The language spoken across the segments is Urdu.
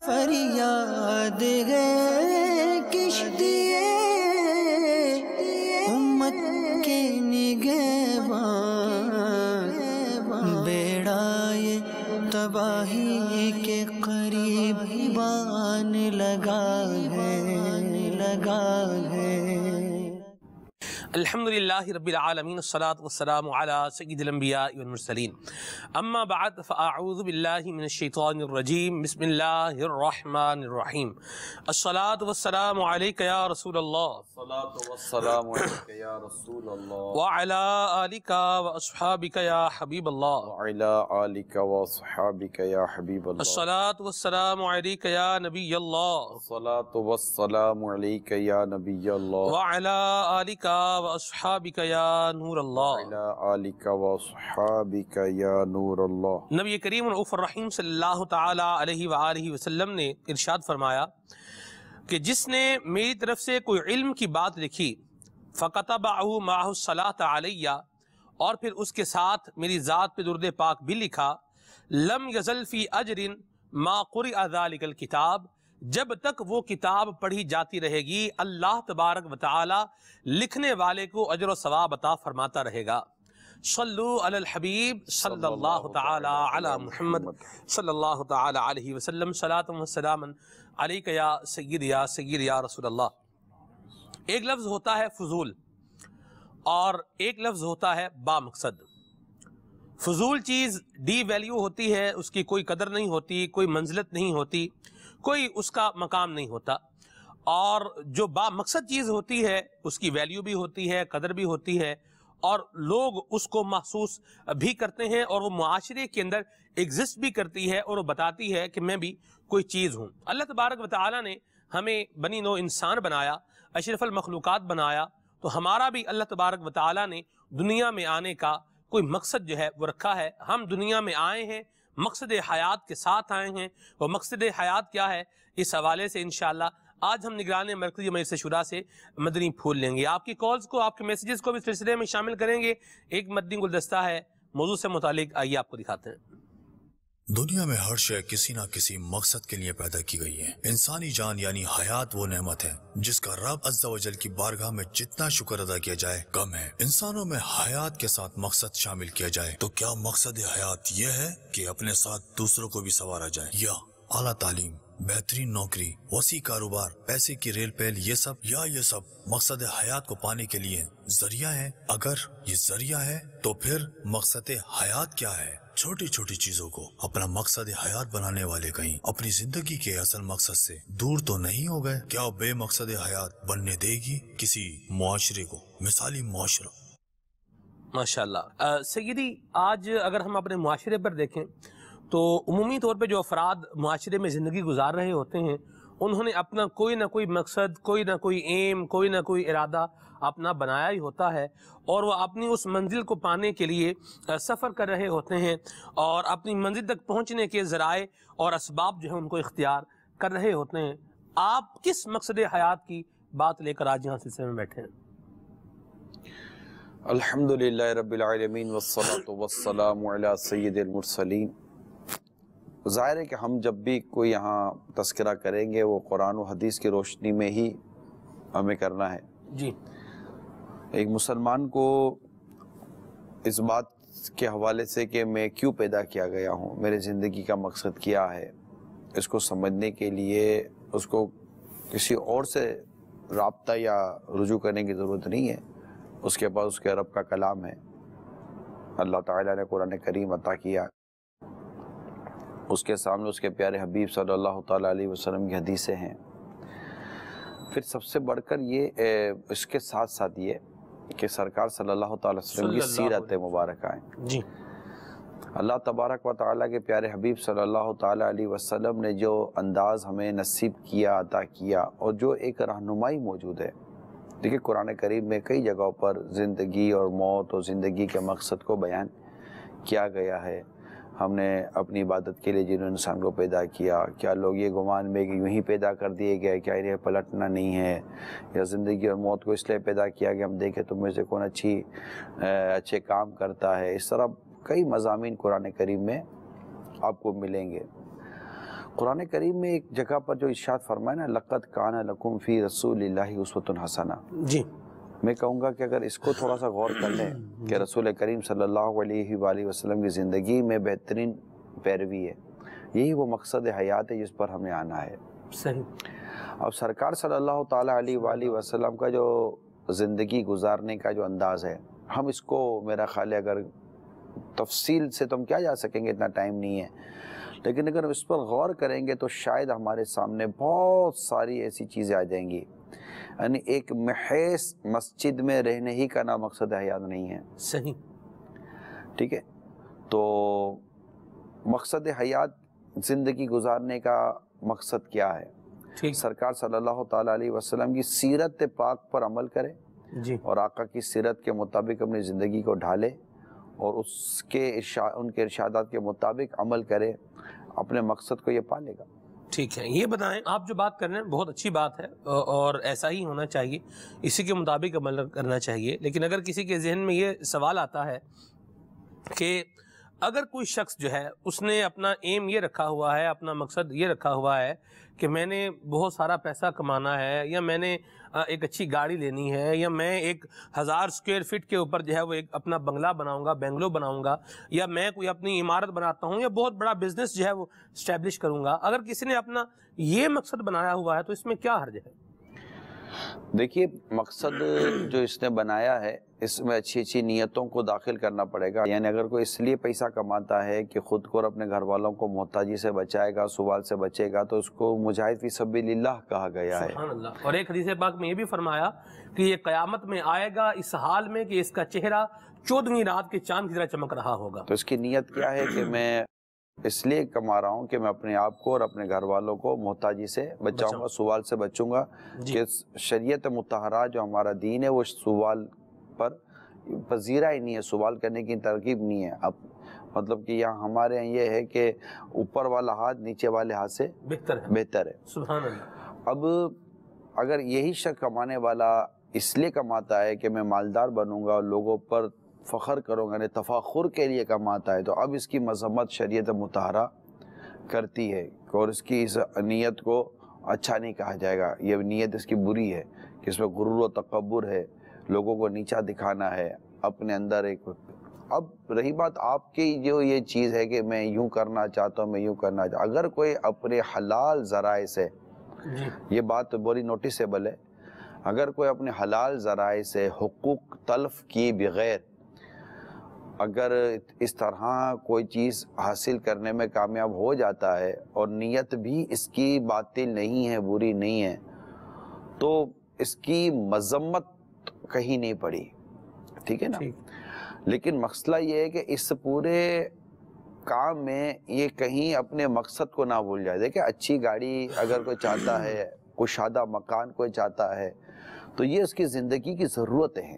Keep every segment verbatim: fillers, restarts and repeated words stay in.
فریاد ہے کشتیے امت کے نگہبان، بیڑا یہ تباہی کے قریب بان لگا ہے لگا ہے۔ الحمدللہ رب العالمین، الصلاة والسلام علی سید الانبیاء والمرسلین، اما بعد فاعوذ باللہ من الشیطان الرجیم، بسم اللہ الرحمن الرحیم۔ الصلاة والسلام علیک یا رسول اللہ، الصلاة والسلام علیک یا رسول اللہ، وعلی آلک واصحابک یا حبیب اللہ، وعلی آلک واصحابک یا حبیب اللہ، الصلاة والسلام علیک یا نبی اللہ، الصلاة والسلام علیک یا نبی اللہ، وعلی آلک واصحابک یا نور اللہ، وعلی آلک واصحابک یا نور اللہ۔ نبی کریم رؤوف الرحیم صلی اللہ تعالی علیہ وآلہ وسلم نے ارشاد فرمایا کہ جس نے میری طرف سے کوئی علم کی بات لکھی فَقَتَبَعُهُ مَعَهُ الصَّلَاةَ عَلَيَّ، اور پھر اس کے ساتھ میری ذات پہ درود پاک بھی لکھا، لم یزل فی اجر ما قرئ ذلک الکتاب، جب تک وہ کتاب پڑھی جاتی رہے گی اللہ تبارک و تعالی لکھنے والے کو اجر و ثواب عطا فرماتا رہے گا۔ صلو علی الحبیب صلی اللہ تعالی علی محمد صلی اللہ تعالی علیہ وسلم، صلاۃ و سلام علیک یا سید یا سید یا رسول اللہ۔ ایک لفظ ہوتا ہے فضول اور ایک لفظ ہوتا ہے با مقصد۔ فضول چیز ڈی ویلیو ہوتی ہے، اس کی کوئی قدر نہیں ہوتی، کوئی منزلت نہیں ہوتی، کوئی اس کا مقام نہیں ہوتا، اور جو با مقصد چیز ہوتی ہے اس کی ویلیو بھی ہوتی ہے، قدر بھی ہوتی ہے، اور لوگ اس کو محسوس بھی کرتے ہیں، اور وہ معاشرے کے اندر ایگزسٹ بھی کرتی ہے اور وہ بتاتی ہے کہ میں بھی کوئی چیز ہوں۔ اللہ تبارک و تعالیٰ نے ہمیں بنی نوع انسان بنایا، اشرف المخلوقات بنایا، تو ہمارا بھی اللہ تبارک و تعالیٰ نے دنیا میں آنے کا کوئی مقصد جو ہے وہ رکھا ہے۔ ہم دنیا میں آئے ہیں مقصد حیات کے ساتھ آئے ہیں، وہ مقصد حیات کیا ہے اس حوالے سے انشاءاللہ آج ہم نگران مرکزی مجلس شورا سے مدنی پھول لیں گے۔ آپ کی کالز کو، آپ کے میسیجز کو بھی اس سلسلے میں شامل کریں گے۔ ایک مدنی گلدستہ ہے موضوع سے متعلق، آئیے آپ کو دکھاتے ہیں۔ دنیا میں ہر شے کسی نہ کسی مقصد کے لیے پیدا کی گئی ہے۔ انسانی جان یعنی حیات وہ نعمت ہے جس کا رب عز و جل کی بارگاہ میں جتنا شکر ادا کیا جائے کم ہے۔ انسانوں میں حیات کے ساتھ مقصد شامل کیا جائے تو کیا مقصد حیات یہ ہے کہ اپنے ساتھ دوسروں کو بھی سنوارا جائے، یا اعلیٰ تعلیم، بہترین نوکری، وسیع کاروبار، پیسے کی ریل پیل، یہ سب یا یہ سب مقصد حیات کو پانے کے لیے ذریعہ ہے؟ اگر یہ ذریعہ ہے تو پھر مقصد حیات کیا ہے؟ چھوٹی چھوٹی چیزوں کو اپنا مقصد حیات بنانے والے کہیں اپنی زندگی کے اصل مقصد سے دور تو نہیں ہو گئے؟ کیا بے مقصد حیات بننے دے گی کسی معاشرے کو؟ مثالی معاشرہ۔ ماشاءاللہ سیدی، آج اگر ہم اپنے معاشرے پر دیکھیں تو عمومی طور پہ جو افراد معاشرے میں زندگی گزار رہے ہوتے ہیں انہوں نے اپنا کوئی نہ کوئی مقصد، کوئی نہ کوئی ایم، کوئی نہ کوئی ارادہ اپنا بنایا ہی ہوتا ہے، اور وہ اپنی اس منزل کو پانے کے لیے سفر کر رہے ہوتے ہیں اور اپنی منزل تک پہنچنے کے ذرائع اور اسباب جو ہیں ان کو اختیار کر رہے ہوتے ہیں۔ آپ کس مقصد حیات کی بات لے کر آج یہاں سلسلے میں بیٹھے ہیں؟ الحمدللہ رب العالمین والصلاة والسلام علی سید المرسلین۔ ظاہر ہے کہ ہم جب بھی کوئی یہاں تذکرہ کریں گے وہ قرآن و حدیث کی روشنی میں ہی ہمیں کرنا ہے۔ جی، ایک مسلمان کو اس بات کے حوالے سے کہ میں کیوں پیدا کیا گیا ہوں، میرے زندگی کا مقصد کیا ہے، اس کو سمجھنے کے لیے اس کو کسی اور سے رابطہ یا رجوع کرنے کی ضرورت نہیں ہے۔ اس کے پاس اس کے رب کا کلام ہے، اللہ تعالیٰ نے قرآن کریم عطا کیا، اس کے سامنے اس کے پیارے حبیب صلی اللہ تعالیٰ علیہ وسلم کی حدیثیں ہیں۔ پھر سب سے بڑھ کر یہ اس کے ساتھ ساتھ یہ کہ سرکار صلی اللہ تعالیٰ علیہ وسلم کی سیرت مبارکہ ہیں۔ جی، اللہ تبارک و تعالیٰ کے پیارے حبیب صلی اللہ تعالیٰ علیہ وسلم نے جو انداز ہمیں نصیب کیا، عطا کیا، اور جو ایک رہنمائی موجود ہے۔ دیکھیں قرآن کریم میں کئی جگہوں پر زندگی اور موت اور زندگی کے مقصد کو بیان کیا گیا ہے۔ ہم نے اپنی عبادت کے لیے جنہوں انسان کو پیدا کیا، کیا لوگ یہ گمان میں کہ یوں ہی پیدا کر دیے گئے، کیا انہیں پلٹنا نہیں ہے، یا زندگی اور موت کو اس لیے پیدا کیا کہ ہم دیکھیں تم میں سے کون اچھی اچھے کام کرتا ہے۔ اس طرح کئی مضامین قرآن کریم میں آپ کو ملیں گے۔ قرآن کریم میں ایک جگہ پر جو ارشاد فرمایا نا لقد کان لکم فی رسول اللہ اسوۃ حسنہ، جی میں کہوں گا کہ اگر اس کو تھوڑا سا غور کر لیں کہ رسول کریم صلی اللہ علیہ وآلہ وسلم کی زندگی میں بہترین پیروی ہے، یہی وہ مقصد حیات ہے جس پر ہمیں آنا ہے۔ صحیح۔ اب سرکار صلی اللہ تعالیٰ علیہ وآلہ وسلم کا جو زندگی گزارنے کا جو انداز ہے، ہم اس کو میرا خیال ہے اگر تفصیل سے تو ہم کیا جا سکیں گے، اتنا ٹائم نہیں ہے، لیکن اگر ہم اس پر غور کریں گے تو شاید ہمارے سامنے بہت ساری ایسی چیزیں آ جائیں گی۔ یعنی ایک محض مسجد میں رہنے ہی کا نام مقصد حیات نہیں ہے۔ صحیح۔ ٹھیک ہے، تو مقصد حیات زندگی گزارنے کا مقصد کیا ہے؟ ٹھیک۔ سرکار صلی اللہ تعالیٰ علیہ وسلم کی سیرت پاک پر عمل کرے جی، اور آقا کی سیرت کے مطابق اپنی زندگی کو ڈھالے اور اس کے ارشاد ان کے ارشادات کے مطابق عمل کرے، اپنے مقصد کو یہ پالے گا۔ ٹھیک ہے۔ یہ بتائیں، آپ جو بات کر رہے ہیں بہت اچھی بات ہے اور ایسا ہی ہونا چاہیے، اسی کے مطابق عمل کرنا چاہیے، لیکن اگر کسی کے ذہن میں یہ سوال آتا ہے کہ اگر کوئی شخص جو ہے اس نے اپنا ایم یہ رکھا ہوا ہے، اپنا مقصد یہ رکھا ہوا ہے کہ میں نے بہت سارا پیسہ کمانا ہے، یا میں نے ایک اچھی گاڑی لینی ہے، یا میں ایک ہزار سکوئر فٹ کے اوپر جو ہے وہ ایک اپنا بنگلہ بناؤں گا، بنگلو بناؤں گا، یا میں کوئی اپنی عمارت بناتا ہوں، یا بہت بڑا بزنس جو ہے وہ اسٹیبلش کروں گا، اگر کسی نے اپنا یہ مقصد بنایا ہوا ہے تو اس میں کیا حرج ہے؟ دیکھیے، مقصد جو اس نے بنایا ہے اس میں اچھی اچھی نیتوں کو داخل کرنا پڑے گا۔ یعنی اگر کوئی اس لیے پیسہ کماتا ہے کہ خود کو اور اپنے گھر والوں کو محتاجی سے بچائے گا، سوال سے بچے گا، تو اس کو مجاہد فی سبیل اللہ کہا گیا ہے۔ سبحان اللہ۔ اور ایک حدیث پاک میں یہ بھی فرمایا کہ یہ قیامت میں آئے گا اس حال میں کہ اس کا چہرہ چودھویں رات کے چاند کی طرح چمک رہا ہوگا۔ تو اس کی نیت کیا ہے کہ میں اس لیے کما رہا ہوں کہ میں اپنے آپ کو اور اپنے گھر والوں کو محتاجی سے بچاؤں گا، سوال سے بچوں گا، کہ شریعت مطہرہ جو ہمارا دین ہے وہ سوال پر پذیرہ ہی نہیں ہے، سوال کرنے کی ترغیب نہیں ہے۔ اب مطلب کہ یہاں ہمارے یہاں یہ ہے کہ اوپر والا ہاتھ نیچے والے ہاتھ سے بہتر ہے بہتر ہے۔ سبحان اللہ۔ اب اگر یہی شخص کمانے والا اس لیے کماتا ہے کہ میں مالدار بنوں گا اور لوگوں پر فخر کروں گا، یعنی تفاخر کے لیے کماتا ہے، تو اب اس کی مذمت شریعت مطہرہ کرتی ہے اور اس کی اس نیت کو اچھا نہیں کہا جائے گا، یہ نیت اس کی بری ہے کہ اس میں غرور و تکبر ہے، لوگوں کو نیچا دکھانا ہے، اپنے اندر ایک۔ اب رہی بات آپ کی جو یہ چیز ہے کہ میں یوں کرنا چاہتا ہوں، میں یوں کرنا چاہتا ہوں، اگر کوئی اپنے حلال ذرائع سے، یہ بات بڑی نوٹسیبل ہے، اگر کوئی اپنے حلال ذرائع سے حقوق تلف کی بغیر اگر اس طرح کوئی چیز حاصل کرنے میں کامیاب ہو جاتا ہے اور نیت بھی اس کی باطل نہیں ہے، بری نہیں ہے، تو اس کی مذمت کہیں نہیں پڑی، ٹھیک ہے نا۔ لیکن مسئلہ یہ ہے کہ اس پورے کام میں یہ کہیں اپنے مقصد کو نہ بھول جائے۔ دیکھیں، اچھی گاڑی اگر کوئی چاہتا ہے، کشادہ مکان کوئی چاہتا ہے، تو یہ اس کی زندگی کی ضرورتیں ہیں،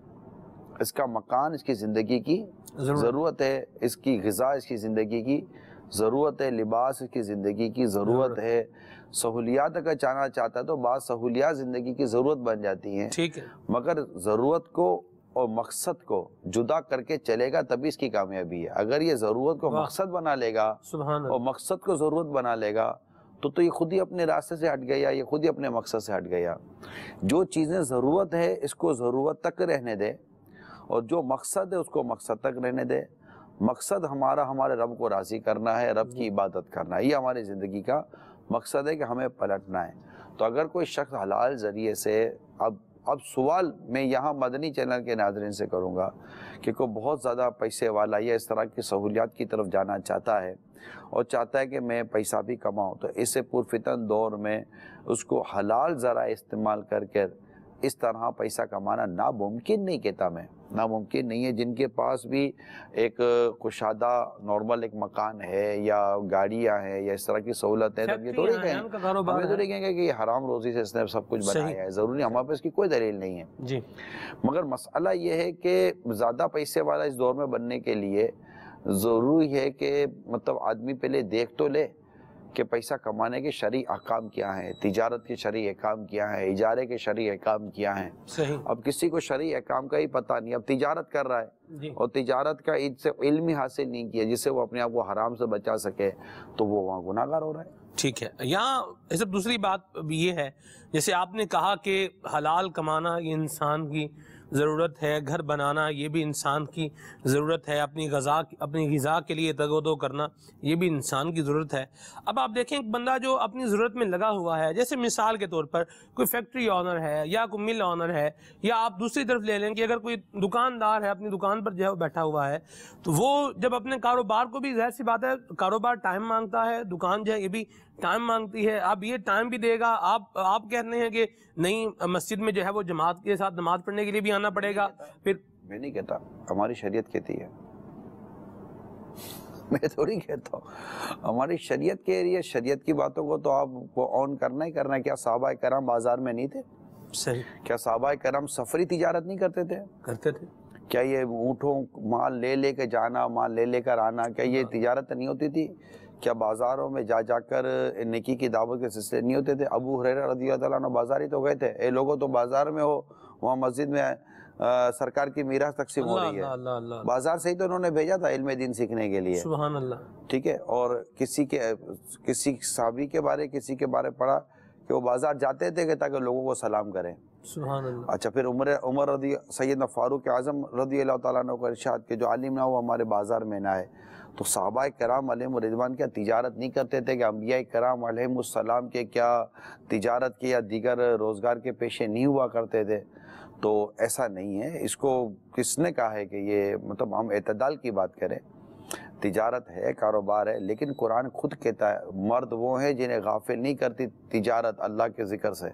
اس کا مکان اس کی زندگی کی ضرورت ہے، اس کی غذا اس کی زندگی کی ضرورت ہے، لباس اس کی زندگی کی ضرورت ہے، سہولیات اگر چاہنا چاہتا ہے تو بعض سہولیات زندگی کی ضرورت بن جاتی ہیں، ٹھیک ہے، مگر ضرورت کو اور مقصد کو جدا کر کے چلے گا تبھی اس کی کامیابی ہے۔ اگر یہ ضرورت کو مقصد بنا لے گا اور مقصد کو ضرورت بنا لے گا تو تو یہ خود ہی اپنے راستے سے ہٹ گیا، یہ خود ہی اپنے مقصد سے ہٹ گیا۔ جو چیزیں ضرورت ہے اس کو ضرورت تک رہنے دے، اور جو مقصد ہے اس کو مقصد تک رہنے دے۔ مقصد ہمارا ہمارے رب کو راضی کرنا ہے، رب کی عبادت کرنا ہے، یہ ہماری زندگی کا مقصد ہے کہ ہمیں پلٹنا ہے۔ تو اگر کوئی شخص حلال ذریعے سے، اب اب سوال میں یہاں مدنی چینل کے ناظرین سے کروں گا کہ کوئی بہت زیادہ پیسے والا یا اس طرح کی سہولیات کی طرف جانا چاہتا ہے اور چاہتا ہے کہ میں پیسہ بھی کماؤں، تو اس پرفتن دور میں اس کو حلال ذرائع استعمال کر کے اس طرح پیسہ کمانا ناممکن نہیں کہتا میں، ناممکن نہیں ہے۔ جن کے پاس بھی ایک کشادہ نارمل ایک مکان ہے یا گاڑیاں ہیں یا اس طرح کی سہولت ہے، تب یہ تھوڑی کہیں ہمیں تھوڑی کہیں گے کہ یہ حرام روزی سے اس نے سب کچھ بنایا ہے، ضروری ہمارے پاس کی کوئی دلیل نہیں ہے جی۔ مگر مسئلہ یہ ہے کہ زیادہ پیسے والا اس دور میں بننے کے لیے ضروری ہے کہ مطلب آدمی پہلے دیکھ تو لے کہ پیسہ کمانے کے شرعی احکام کیا ہیں، تجارت کے شرعی احکام کیا ہیں، اجارے کے شرعی احکام کیا ہیں۔ صحیح۔ اب کسی کو شرعی احکام کا ہی پتہ نہیں، اب تجارت کر رہا ہے اور تجارت کا علم ہی حاصل نہیں کیا جس سے وہ اپنے آپ کو حرام سے بچا سکے، تو وہ وہاں گناہگار ہو رہا ہے۔ ٹھیک ہے. یہاں یہ سب دوسری بات بھی یہ ہے، جیسے آپ نے کہا کہ حلال کمانا یہ انسان کی ضرورت ہے، گھر بنانا یہ بھی انسان کی ضرورت ہے، اپنی غذا اپنی غذا کے لیے تگ و دو کرنا یہ بھی انسان کی ضرورت ہے. اب آپ دیکھیں ایک بندہ جو اپنی ضرورت میں لگا ہوا ہے، جیسے مثال کے طور پر کوئی فیکٹری آنر ہے یا کوئی مل آنر ہے، یا آپ دوسری طرف لے لیں کہ اگر کوئی دکاندار ہے اپنی دکان پر جو ہے بیٹھا ہوا ہے، تو وہ جب اپنے کاروبار کو بھی ظاہر سی بات ہے کاروبار ٹائم مانگتا ہے، دکان جو ہے یہ بھی ٹائم مانگتی ہے. اب یہ ٹائم بھی دے گا، آپ آپ کہتے ہیں کہ نہیں مسجد میں جو ہے وہ جماعت کے ساتھ نماز پڑھنے کے لیے بھی آنا پڑے گا. پھر میں نہیں کہتا، ہماری شریعت کہتی ہے، میں تھوڑی کہتا ہوں، ہماری شریعت کہہ رہی ہے. شریعت کی باتوں کو تو آپ کو آن کرنا ہی کرنا ہے. کیا صحابہ کرام بازار میں نہیں تھے؟ صحیح. کیا صحابہ کرام سفری تجارت نہیں کرتے تھے؟ کرتے تھے. کیا یہ اونٹوں مال لے لے کے جانا، مال لے لے کر آنا، کیا یہ تجارت نہیں ہوتی تھی؟ کیا بازاروں میں جا جا کر نیکی کی دعوت کے سلسلے نہیں ہوتے تھے؟ ابو ہریرہ رضی اللہ عنہ بازار ہی تو گئے تھے. اے لوگوں تو بازار میں ہو، وہاں مسجد میں سرکار کی میراث تقسیم ہو رہی ہے. بازار سے ہی تو انہوں نے بھیجا تھا علم دین سیکھنے کے لیے. سبحان اللہ. ٹھیک ہے. اور کسی کے کسی صحابی کے بارے کسی کے بارے پڑھا کہ وہ بازار جاتے تھے کہ تاکہ لوگوں کو سلام کریں. سبحان اللہ. اچھا پھر عمر عمر رضی سیدنا فاروق اعظم رضی اللہ تعالیٰ عنہ کو ارشاد کہ جو عالم نہ ہو ہمارے بازار میں نہ آئے. تو صحابہ کرام علیہم الرضوان کیا تجارت نہیں کرتے تھے کہ انبیاء کرام علیہم السلام کے کیا تجارت کے یا دیگر روزگار کے پیشے نہیں ہوا کرتے تھے؟ تو ایسا نہیں ہے. اس کو کس نے کہا ہے کہ یہ مطلب ہم اعتدال کی بات کریں؟ تجارت ہے، کاروبار ہے، لیکن قرآن خود کہتا ہے مرد وہ ہیں جنہیں غافل نہیں کرتی تجارت اللہ کے ذکر سے.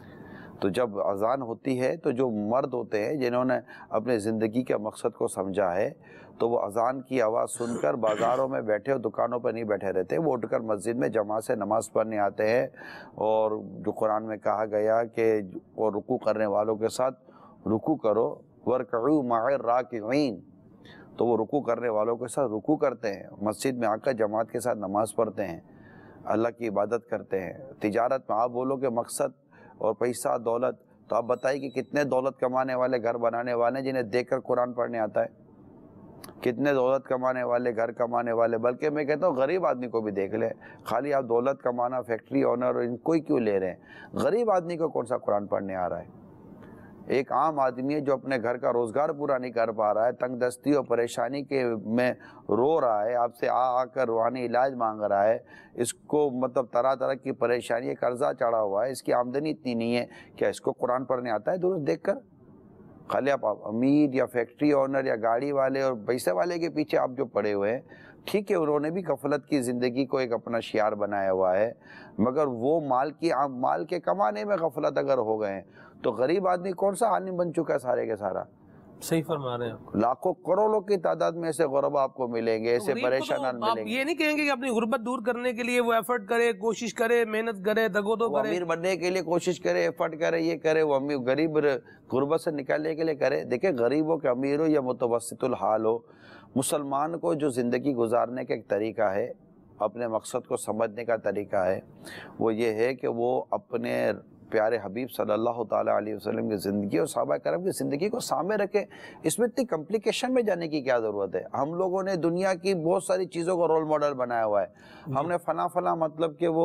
تو جب اذان ہوتی ہے تو جو مرد ہوتے ہیں جنہوں نے اپنے زندگی کے مقصد کو سمجھا ہے تو وہ اذان کی آواز سن کر بازاروں میں بیٹھے اور دکانوں پر نہیں بیٹھے رہتے، وہ اٹھ کر مسجد میں جماعت سے نماز پڑھنے آتے ہیں. اور جو قرآن میں کہا گیا کہ اور رکوع کرنے والوں کے ساتھ رکوع کرو، وَارْكَعُوا مَعَ الرَّاكِعِينَ، تو وہ رکوع کرنے والوں کے ساتھ رکوع کرتے ہیں، مسجد میں آ کر جماعت کے ساتھ نماز پڑھتے ہیں، اللہ کی عبادت کرتے ہیں. تجارت میں آپ بولو کہ مقصد اور پیسہ دولت، تو آپ بتائیے کہ کتنے دولت کمانے والے گھر بنانے والے جنہیں دیکھ کر قرآن پڑھنے آتا ہے؟ کتنے دولت کمانے والے گھر کمانے والے، بلکہ میں کہتا ہوں غریب آدمی کو بھی دیکھ لیں. خالی آپ دولت کمانا، فیکٹری آنر ان کو ہی کیوں لے رہے ہیں؟ غریب آدمی کو کون سا قرآن پڑھنے آ رہا ہے؟ ایک عام آدمی ہے جو اپنے گھر کا روزگار پورا نہیں کر پا رہا ہے، تنگ دستی اور پریشانی کے میں رو رہا ہے، آپ سے آ آ کر روحانی علاج مانگ رہا ہے، اس کو مطلب طرح طرح کی پریشانی، قرضہ چڑھا ہوا ہے، اس کی آمدنی اتنی نہیں ہے، کیا اس کو قرآن پڑھنے آتا ہے درست دیکھ کر؟ خالی آپ امیر یا فیکٹری آنر یا گاڑی والے اور پیسے والے کے پیچھے آپ جو پڑے ہوئے ہیں، ٹھیک ہے انہوں نے بھی غفلت کی زندگی کو ایک اپنا شعار بنایا ہوا ہے، مگر وہ مال کی مال کے کمانے میں غفلت اگر ہو گئے ہیں تو غریب آدمی کون سا عالم بن چکا ہے سارے کے سارا؟ صحیح فرما رہے ہیں. لاکھوں کروڑوں کی تعداد میں ایسے غربا آپ کو ملیں گے، ایسے پریشانان ملیں گے. آپ یہ نہیں کہیں گے کہ اپنی غربت دور کرنے کے لیے وہ ایفرٹ کرے، کوشش کرے، محنت کرے، دگو دو کرے، امیر بننے کے لیے کوشش کرے، ایفرٹ کرے، یہ کرے، وہ امیر غریب غربت سے نکالنے کے لیے کرے. دیکھیں غریب ہو کہ امیر ہو یا متوسط الحال ہو، مسلمان کو جو زندگی گزارنے کا ایک طریقہ ہے، اپنے مقصد کو سمجھنے کا طریقہ ہے، وہ یہ ہے کہ وہ اپنے پیارے حبیب صلی اللہ تعالیٰ علیہ وسلم کی زندگی اور صحابہ کرام کی زندگی کو سامنے رکھے. اس میں اتنی کمپلیکیشن میں جانے کی کیا ضرورت ہے؟ ہم لوگوں نے دنیا کی بہت ساری چیزوں کو رول ماڈل بنایا ہوا ہے. ہم نے فلاں فلاں مطلب کہ وہ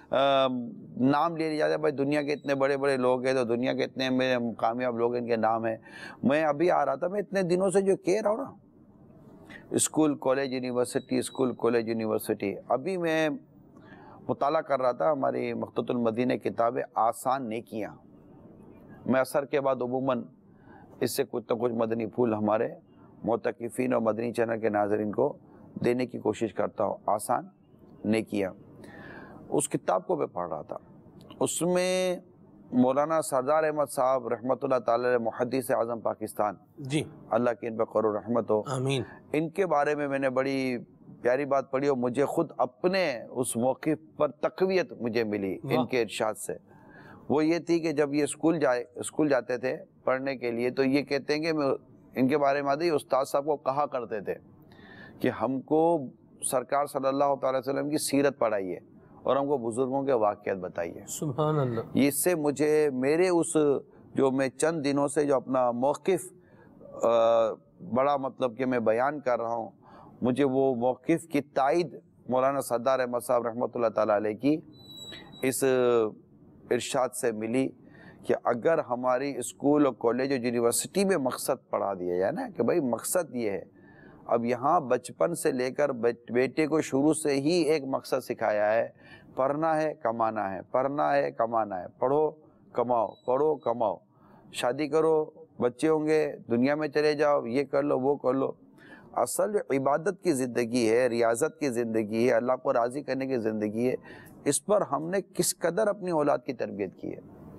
نام لے لیا جاتا ہے، بھائی دنیا کے اتنے بڑے بڑے لوگ ہیں تو دنیا کے اتنے میرے کامیاب لوگ ان کے نام ہیں. میں ابھی آ رہا تھا، میں اتنے دنوں سے جو کہہ رہا ہوں نا، school college university school college university, ابھی میں مطالعہ کر رہا تھا ہماری مخطوط المدینہ کتاب آسان نیکیاں. میں اثر کے بعد عموماً اس سے کچھ نہ کچھ مدنی پھول ہمارے معتکفین اور مدنی چینل کے ناظرین کو دینے کی کوشش کرتا ہوں. آسان نیکیاں، اس کتاب کو میں پڑھ رہا تھا. اس میں مولانا سردار احمد صاحب رحمۃ اللہ تعالی محدث اعظم پاکستان، جی اللہ کی ان پہ قرر رحمت ہو، آمین، ان کے بارے میں میں نے بڑی پیاری بات پڑھی اور مجھے خود اپنے اس موقف پر تقویت مجھے ملی ان کے ارشاد سے. وہ یہ تھی کہ جب یہ اسکول جائے اسکول جاتے تھے پڑھنے کے لیے تو یہ کہتے ہیں کہ میں ان کے بارے میں استاد صاحب کو کہا کرتے تھے کہ ہم کو سرکار صلی اللہ تعالی وسلم کی سیرت پڑھائیے اور ہم کو بزرگوں کے واقعات بتائیے. سبحان اللہ. اس سے مجھے میرے اس جو میں چند دنوں سے جو اپنا موقف بڑا مطلب کہ میں بیان کر رہا ہوں، مجھے وہ موقف کی تائید مولانا سردار احمد صاحب رحمۃ اللہ تعالیٰ علیہ کی اس ارشاد سے ملی کہ اگر ہماری اسکول اور کالج اور یونیورسٹی میں مقصد پڑھا دیا جائے نا کہ بھائی مقصد یہ ہے، اب یہاں بچپن سے لے کر بیٹے کو شروع سے ہی ایک مقصد سکھایا ہے، پڑھنا ہے کمانا ہے، پڑھنا ہے کمانا ہے، پڑھو کماؤ، پڑھو کماؤ، شادی کرو، بچے ہوں گے، دنیا میں چلے جاؤ، یہ کر لو وہ کر لو۔ اصل عبادت کی زندگی ہے، ریاضت کی زندگی ہے، اللہ کو راضی کرنے کی زندگی ہے، اس پر ہم نے کس قدر اپنی اولاد کی تربیت کی ہے،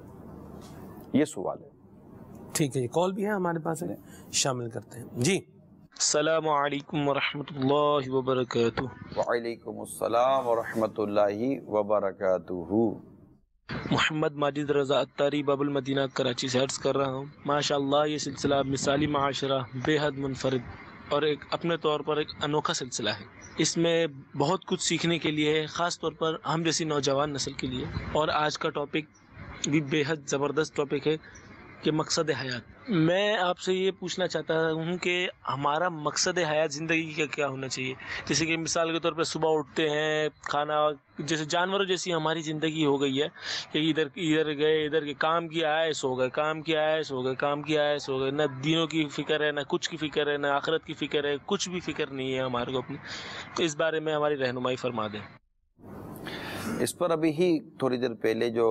یہ سوال ہے۔ ٹھیک ہے، یہ کال بھی ہے ہمارے پاس، شامل کرتے ہیں جی۔ السلام علیکم ورحمۃ اللہ وبرکاتہ۔ وعلیکم السلام ورحمۃ اللہ وبرکاتہ۔ محمد ماجد رضا اتاری باب المدینہ کراچی سے عرض کر رہا ہوں، ماشاءاللہ یہ سلسلہ مثالی معاشرہ بے حد منفرد اور ایک اپنے طور پر ایک انوکھا سلسلہ ہے۔ اس میں بہت کچھ سیکھنے کے لیے ہے، خاص طور پر ہم جیسی نوجوان نسل کے لیے۔ اور آج کا ٹاپک بھی بے حد زبردست ٹاپک ہے کہ مقصد حیات۔ میں آپ سے یہ پوچھنا چاہتا ہوں کہ ہمارا مقصد حیات زندگی کا کیا ہونا چاہیے؟ جیسے کہ مثال کے طور پہ صبح اٹھتے ہیں، کھانا، جیسے جانوروں جیسی ہماری زندگی ہو گئی ہے کہ ادھر ادھر گئے، ادھر کے کام کیا ہے سو گئے، کام کیا ہے سو گئے، کام کیا ہے سو گئے، نہ دینوں کی فکر ہے، نہ کچھ کی فکر ہے، نہ آخرت کی فکر ہے، کچھ بھی فکر نہیں ہے ہمارے کو اپنی۔ اس بارے میں ہماری رہنمائی فرما دیں۔ اس پر ابھی ہی تھوڑی دیر پہلے جو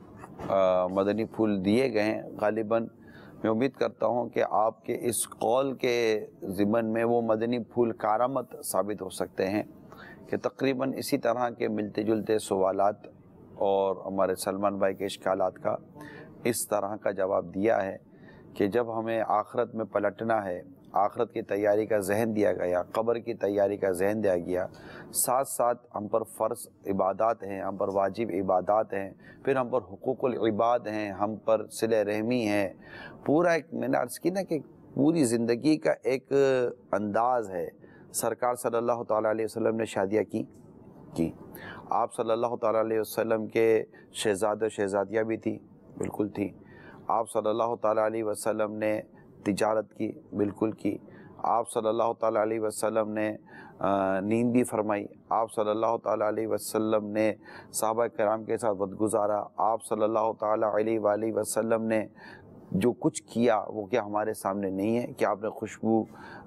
مدنی پھول دیے گئے ہیں، غالباً میں امید کرتا ہوں کہ آپ کے اس قول کے ضمن میں وہ مدنی پھول کارآمد ثابت ہو سکتے ہیں کہ تقریباً اسی طرح کے ملتے جلتے سوالات اور ہمارے سلمان بھائی کے اشکالات کا اس طرح کا جواب دیا ہے کہ جب ہمیں آخرت میں پلٹنا ہے، آخرت کی تیاری کا ذہن دیا گیا، قبر کی تیاری کا ذہن دیا گیا، ساتھ ساتھ ہم پر فرض عبادات ہیں، ہم پر واجب عبادات ہیں، پھر ہم پر حقوق العباد ہیں، ہم پر صلہ رحمی ہے، پورا ایک میں نے عرض کی نا کہ پوری زندگی کا ایک انداز ہے۔ سرکار صلی اللہ تعالیٰ علیہ وسلم نے شادیاں کی کی آپ صلی اللہ تعالیٰ علیہ وسلم کے شہزاد و شہزادیاں بھی تھی، بالکل تھی۔ آپ صلی اللہ تعالیٰ علیہ وسلم نے تجارت کی، بالکل کی۔ آپ صلی اللہ تعالیٰ علیہ وسلم نے نیند بھی فرمائی، آپ صلی اللہ تعالیٰ علیہ وسلم نے صحابہ کرام کے ساتھ وقت گزارا، آپ صلی اللہ تعالیٰ علیہ وآلہ وسلم نے جو کچھ کیا وہ کیا ہمارے سامنے نہیں ہے؟ کہ آپ نے خوشبو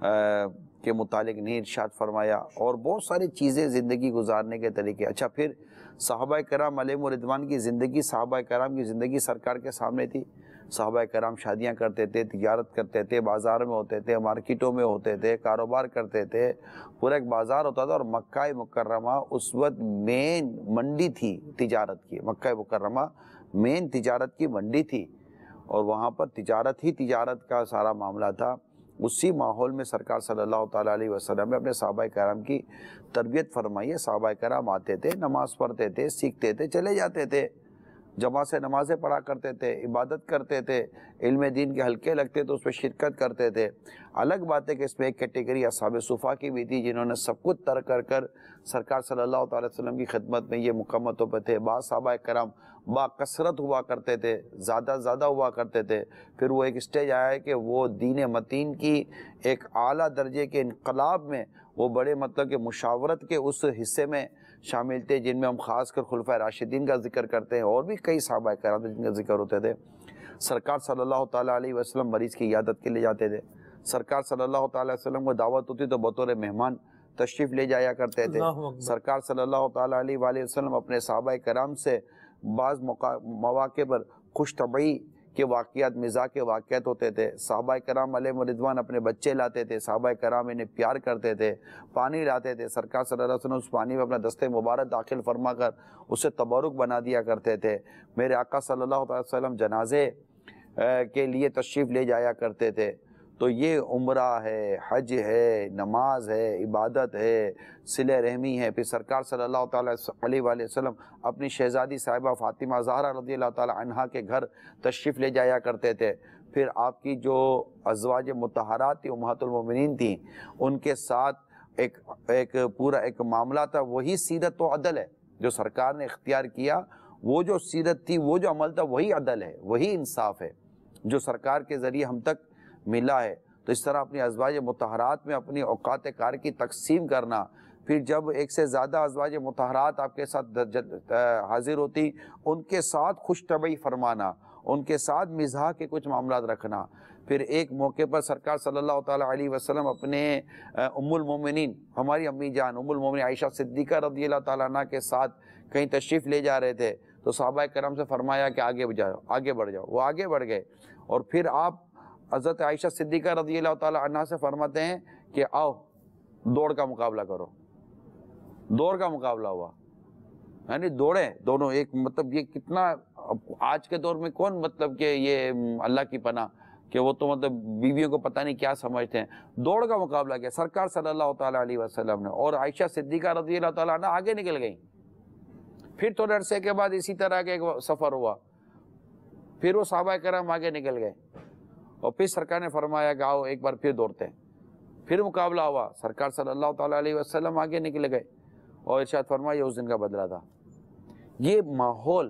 کے متعلق نہیں ارشاد فرمایا؟ اور بہت ساری چیزیں زندگی گزارنے کے طریقے۔ اچھا، پھر صحابہ کرام علیہ رضوان کی زندگی، صحابہ کرام کی زندگی سرکار کے سامنے تھی۔ صحابہ کرام شادیاں کرتے تھے، تجارت کرتے تھے، بازار میں ہوتے تھے، مارکیٹوں میں ہوتے تھے، کاروبار کرتے تھے، پورا ایک بازار ہوتا تھا۔ اور مکہ مکرمہ اس وقت مین منڈی تھی تجارت کی، مکہ مکرمہ مین تجارت کی منڈی تھی، اور وہاں پر تجارت ہی تجارت کا سارا معاملہ تھا۔ اسی ماحول میں سرکار صلی اللہ تعالیٰ علیہ وسلم نے اپنے صحابہ کرام کی تربیت فرمائی ہے۔ صحابہ کرام آتے تھے، نماز پڑھتے تھے، سیکھتے تھے، چلے جاتے تھے، جماعت سے نمازیں پڑھا کرتے تھے، عبادت کرتے تھے، علم دین کے حلقے لگتے تو اس پہ شرکت کرتے تھے۔ الگ بات ہے کہ اس میں ایک کیٹیگری اصحاب صفا کی بھی تھی جنہوں نے سب کچھ ترک کر کر سرکار صلی اللہ تعالی وسلم کی خدمت میں یہ مکمل پہ تھے۔ بعض صحابہ کرام با کثرت ہوا کرتے تھے، زیادہ زیادہ ہوا کرتے تھے۔ پھر وہ ایک اسٹیج آیا ہے کہ وہ دین متین کی ایک اعلیٰ درجے کے انقلاب میں وہ بڑے مطلب کہ مشاورت کے اس حصے میں شامل تھے جن میں ہم خاص کر خلفائے راشدین کا ذکر کرتے ہیں، اور بھی کئی صحابہ کرام جن کا ذکر ہوتے تھے۔ سرکار صلی اللہ تعالیٰ علیہ وسلم مریض کی عیادت کے لیے جاتے تھے۔ سرکار صلی اللہ تعالیٰ علیہ وسلم کو دعوت ہوتی تو بطور مہمان تشریف لے جایا کرتے تھے۔ سرکار صلی اللہ تعالیٰ علیہ وآلہ وسلم اپنے صحابہ کرام سے بعض مواقع پر خوش طبعی کے واقعات، مزاح کے واقعات ہوتے تھے۔ صحابہ کرام علیہ رضوان اپنے بچے لاتے تھے، صحابہ کرام انہیں پیار کرتے تھے، پانی لاتے تھے، سرکار صلی اللہ علیہ وسلم اس پانی میں اپنا دستے مبارک داخل فرما کر اسے تبرک بنا دیا کرتے تھے۔ میرے آقا صلی اللہ علیہ وسلم جنازے کے لیے تشریف لے جایا کرتے تھے۔ تو یہ عمرہ ہے، حج ہے، نماز ہے، عبادت ہے، صلہ رحمی ہے۔ پھر سرکار صلی اللہ تعالیٰ علیہ وآلہ وسلم اپنی شہزادی صاحبہ فاطمہ زہرا رضی اللہ تعالیٰ عنہا کے گھر تشریف لے جایا کرتے تھے۔ پھر آپ کی جو ازواج مطہرات تھی، امہات المومنین تھیں، ان کے ساتھ ایک ایک پورا ایک معاملہ تھا۔ وہی سیرت و عدل ہے جو سرکار نے اختیار کیا، وہ جو سیرت تھی، وہ جو عمل تھا، وہی عدل ہے، وہی انصاف ہے جو سرکار کے ذریعے ہم تک ملا ہے۔ تو اس طرح اپنی ازواج مطہرات میں اپنی اوقات کار کی تقسیم کرنا، پھر جب ایک سے زیادہ ازواج مطہرات آپ کے ساتھ حاضر ہوتی، ان کے ساتھ خوش طبعی فرمانا، ان کے ساتھ مزاح کے کچھ معاملات رکھنا۔ پھر ایک موقع پر سرکار صلی اللہ تعالیٰ علیہ وسلم اپنے ام المومنین ہماری امی جان ام المومنین عائشہ صدیقہ رضی اللہ تعالیٰ عنہ کے ساتھ کہیں تشریف لے جا رہے تھے، تو صحابہ کرام سے فرمایا کہ آگے جاؤ، آگے بڑھ جاؤ۔ وہ آگے بڑھ گئے، اور پھر آپ حضرت عائشہ صدیقہ رضی اللہ تعالیٰ عنہ سے فرماتے ہیں کہ آؤ دوڑ کا مقابلہ کرو۔ دوڑ کا مقابلہ ہوا، یعنی دوڑے دونوں۔ ایک مطلب یہ کتنا آج کے دور میں کون مطلب کہ یہ اللہ کی پناہ کہ وہ تو مطلب بیویوں کو پتہ نہیں کیا سمجھتے ہیں۔ دوڑ کا مقابلہ کیا سرکار صلی اللہ تعالیٰ علیہ وسلم نے، اور عائشہ صدیقہ رضی اللہ تعالیٰ عنہ آگے نکل گئیں۔ پھر تھوڑے عرصے کے بعد اسی طرح کا ایک سفر ہوا، پھر وہ صحابہ کرام آگے نکل گئے، اور پھر سرکار نے فرمایا کہ آؤ ایک بار پھر دوڑتے ہیں۔ پھر مقابلہ ہوا، سرکار صلی اللہ تعالیٰ علیہ وسلم آگے نکل گئے، اور ارشاد فرمایا یہ اس دن کا بدلہ تھا۔ یہ ماحول،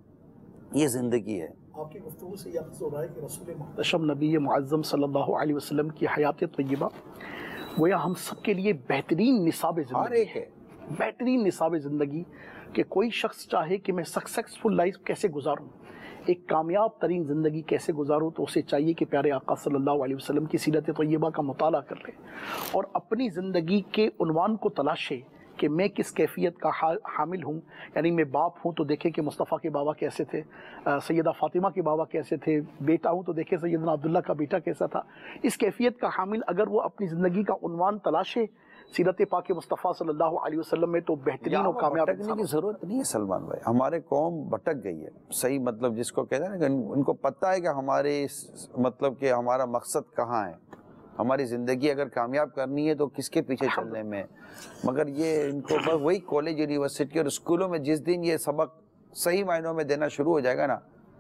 یہ زندگی ہے۔ آپ کی گفتگو سے یہ اخذ ہو رہا ہے کہ رسول محتشم نبی معظم صلی اللہ علیہ وسلم کی حیات طیبہ گویا ہم سب کے لیے بہترین نصاب زندگی ہے، بہترین نصاب زندگی، کہ کوئی شخص چاہے کہ میں سکسیسفل لائف کیسے گزاروں، ایک کامیاب ترین زندگی کیسے گزاروں، تو اسے چاہیے کہ پیارے آقا صلی اللہ علیہ وسلم کی سیرت طیبہ کا مطالعہ کر لے، اور اپنی زندگی کے عنوان کو تلاشے کہ میں کس کیفیت کا حامل ہوں۔ یعنی میں باپ ہوں تو دیکھیں کہ مصطفیٰ کے بابا کیسے تھے، سیدہ فاطمہ کے بابا کیسے تھے، بیٹا ہوں تو دیکھیں سیدنا عبداللہ کا بیٹا کیسا تھا۔ اس کیفیت کا حامل اگر وہ اپنی زندگی کا عنوان تلاشے سیرت پاک مصطفیٰ صلی اللہ علیہ وسلم میں، تو بہترین اور کامیاب بھٹکنے کی ضرورت نہیں ہے سلمان بھائی۔ ہمارے قوم بھٹک گئی ہے، صحیح مطلب جس کو کہتے ہیں نا، ان کو پتہ ہے کہ ہمارے مطلب کہ ہمارا مقصد کہاں ہے، ہماری زندگی اگر کامیاب کرنی ہے تو کس کے پیچھے چلنے میں، مگر یہ ان کو بس وہی کالج یونیورسٹی اور اسکولوں میں جس دن یہ سبق صحیح معنوں میں دینا شروع ہو جائے گا نا،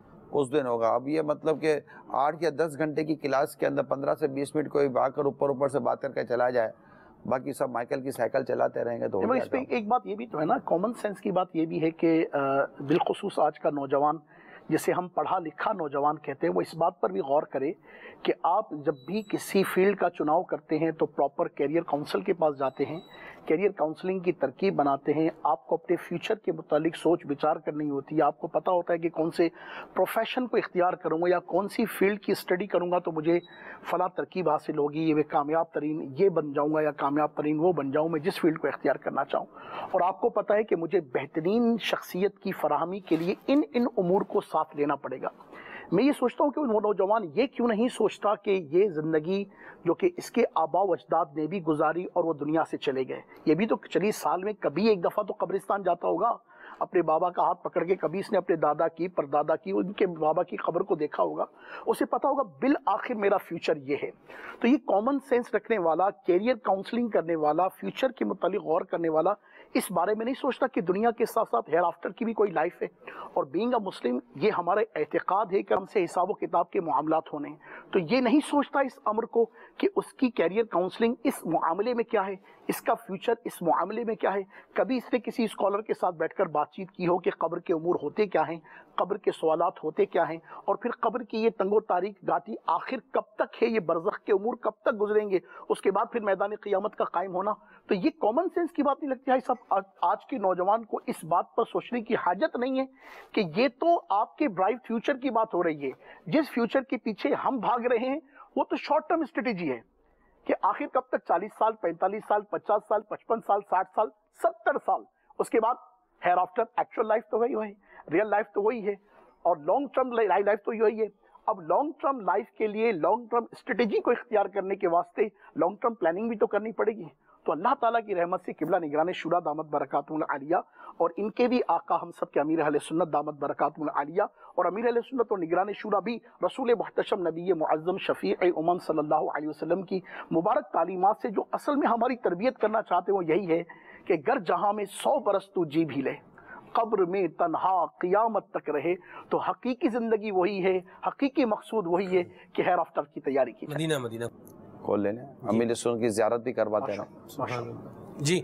اس دن ہوگا۔ اب یہ مطلب کہ آٹھ یا دس گھنٹے کی کلاس کے اندر پندرہ سے بیس منٹ کوئی آ کر اوپر اوپر سے بات کر کے چلا جائے، باقی سب مائیکل کی سائیکل چلاتے رہیں گے تو اس پہ ایک بات یہ بھی تو ہے نا، کامن سینس کی بات یہ بھی ہے کہ بالخصوص آج کا نوجوان جسے ہم پڑھا لکھا نوجوان کہتے ہیں، وہ اس بات پر بھی غور کرے کہ آپ جب بھی کسی فیلڈ کا چناؤ کرتے ہیں تو پراپر کیریئر کاؤنسل کے پاس جاتے ہیں، کیریئر کاؤنسلنگ کی ترکیب بناتے ہیں، آپ کو اپنے فیوچر کے متعلق سوچ بچار کرنی ہوتی ہے، آپ کو پتہ ہوتا ہے کہ کون سے پروفیشن کو اختیار کروں گا یا کون سی فیلڈ کی اسٹڈی کروں گا تو مجھے فلاں ترکیب حاصل ہوگی، یہ میں کامیاب ترین یہ بن جاؤں گا یا کامیاب ترین وہ بن جاؤں میں جس فیلڈ کو اختیار کرنا چاہوں، اور آپ کو پتہ ہے کہ مجھے بہترین شخصیت کی فراہمی کے لیے ان ان امور کو ساتھ لینا پڑے گا۔ میں یہ سوچتا ہوں کہ وہ نوجوان یہ کیوں نہیں سوچتا کہ یہ زندگی جو کہ اس کے آباء و اجداد نے بھی گزاری اور وہ دنیا سے چلے گئے، یہ بھی تو چلیے سال میں کبھی ایک دفعہ تو قبرستان جاتا ہوگا، اپنے بابا کا ہاتھ پکڑ کے کبھی اس نے اپنے دادا کی پردادا کی ان کے بابا کی قبر کو دیکھا ہوگا، اسے پتا ہوگا بالآخر میرا فیوچر یہ ہے۔ تو یہ کامن سینس رکھنے والا، کیریئر کاؤنسلنگ کرنے والا، فیوچر کے متعلق غور کرنے والا اس بارے میں نہیں سوچتا کہ دنیا کے ساتھ ساتھ ہیئر آفٹر کی بھی کوئی لائف ہے، اور بینگ اے مسلم یہ ہمارا اعتقاد ہے کہ ہم سے حساب و کتاب کے معاملات ہونے ہیں، تو یہ نہیں سوچتا اس امر کو کہ اس کی کیریئر کاؤنسلنگ اس معاملے میں کیا ہے، اس کا فیوچر اس معاملے میں کیا ہے۔ کبھی اس نے کسی اسکالر کے ساتھ بیٹھ کر بات چیت کی ہو کہ قبر کے امور ہوتے کیا ہیں، قبر کے سوالات ہوتے کیا ہیں، اور پھر قبر کی یہ تنگ و تاریک گاٹی آخر کب تک ہے، یہ برزخ کے امور کب تک گزریں گے، اس کے بعد پھر میدان قیامت کا قائم ہونا، تو یہ کامن سینس کی بات نہیں لگتی ہے سب۔ آج کے نوجوان کو اس بات پر سوچنے کی حاجت نہیں ہے کہ یہ تو آپ کے برائٹ فیوچر کی بات ہو رہی ہے، جس فیوچر کے پیچھے ہم بھاگ رہے ہیں وہ تو شارٹ ٹرم اسٹریٹجی ہے کہ آخر کب تک چالیس سال، پینتالیس سال، پچاس سال، پچپن سال، ساٹھ سال، ستر سال، اس کے بعد ہیئر آفٹر۔ ایکچوئل لائف تو وہی وہی ریئل لائف تو وہی ہے، اور لانگ ٹرم لائف تو یہی ہے۔ اب لانگ ٹرم لائف کے لیے لانگ ٹرم اسٹریٹجی کو اختیار کرنے کے واسطے لانگ ٹرم پلاننگ بھی تو کرنی پڑے گی۔ تو اللہ تعالیٰ کی رحمت سے قبلہ نگران شورا دامت برکاتہم العالیہ اور ان کے بھی آقا ہم سب کے امیر اہل سنت دامت برکاتہم العالیہ اور امیر اہل سنت اور نگران شورا بھی رسول محتشم نبی معظم شفیع امم صلی اللہ علیہ وسلم کی مبارک تعلیمات سے جو اصل میں ہماری تربیت کرنا چاہتے ہیں وہ یہی ہے کہ گر جہاں میں سو برس تو جی بھی لے، قبر میں تنہا قیامت تک رہے، تو حقیقی زندگی وہی ہے، حقیقی مقصود وہی ہے کہ ہیئر آفٹر کی تیاری کی مدینہ مدینہ کھول لینے، امیر سنت کی زیارت بھی کرواتے ہیں۔ جی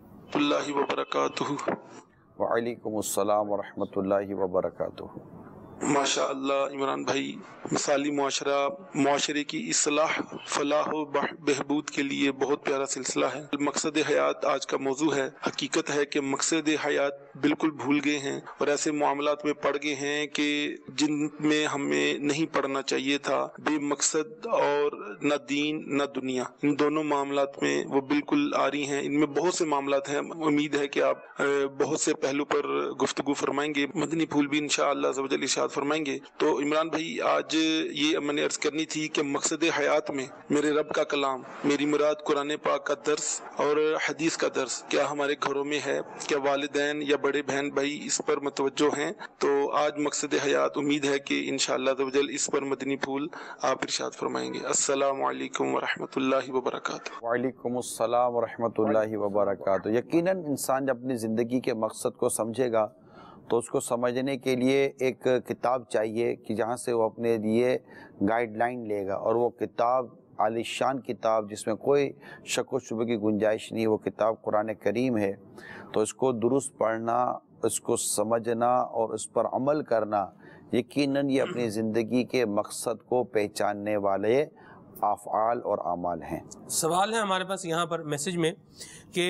اللہ وبرکاتہ۔ وعلیکم السلام ورحمۃ اللہ وبرکاتہ۔ माशा अल्लाह इमरान भाई, मिसाली मुआशरा, मुआशरे की इस्लाह, फलाह व बहबूद के लिए बहुत प्यारा सिलसिला है। मकसद हयात आज का मौजू है। हकीकत है कि मकसद हयात बिल्कुल भूल गए हैं और ऐसे मामलात में पड़ गए हैं कि जिनमें हमें नहीं पढ़ना चाहिए था। बेमकसद और न दीन न दुनिया, इन दोनों मामलात में वो बिल्कुल आ रही हैं। इनमें बहुत से मामलात हैं। उम्मीद है कि आप बहुत से पहलू पर गुफ्तगू फरमाएंगे। मदनी फूल भी इंशाअल्लाह अज़्ज़ व जल इरशाद फरमाएंगे। तो इमरान भाई, आज ये मैंने अर्ज करनी थी कि मकसद हयात में मेरे रब का कलाम, मेरी मुराद कुरान पाक का दर्स और हदीस का दर्स क्या हमारे घरों में है? क्या वालिदैन या बड़े बहन भाई इस पर मुतवज्जो हैं? तो आज मकसद हयात, उम्मीद है कि इंशाअल्लाह अज़्ज़ व जल इस पर मदनी फूल आप इरशाद फरमाएंगे। अस्सलामु अलैकुम व रहमतुल्लाहि व बरकातुहू। वालेकुम अस्सलाम व रहमतुल्लाहि व बरकातुहू। यकीनन इंसान जब अपनी ज़िंदगी के मकसद को समझेगा तो उसको समझने के लिए एक किताब चाहिए कि जहाँ से वो अपने लिए गाइडलाइन लेगा, और वो किताब आलिशान किताब जिसमें कोई शक व शुबे की गुंजाइश नहीं, वो किताब कुरान करीम है। तो इसको दुरुस्त पढ़ना, इसको समझना और उस पर अमल करना, यकीनन ये अपनी ज़िंदगी के मकसद को पहचानने वाले अफ़आल और अमाल हैं। सवाल है हमारे पास यहाँ पर मैसेज में कि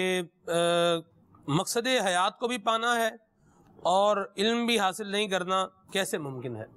मकसद हयात को भी पाना है और इल्म भी हासिल नहीं करना, कैसे मुमकिन है?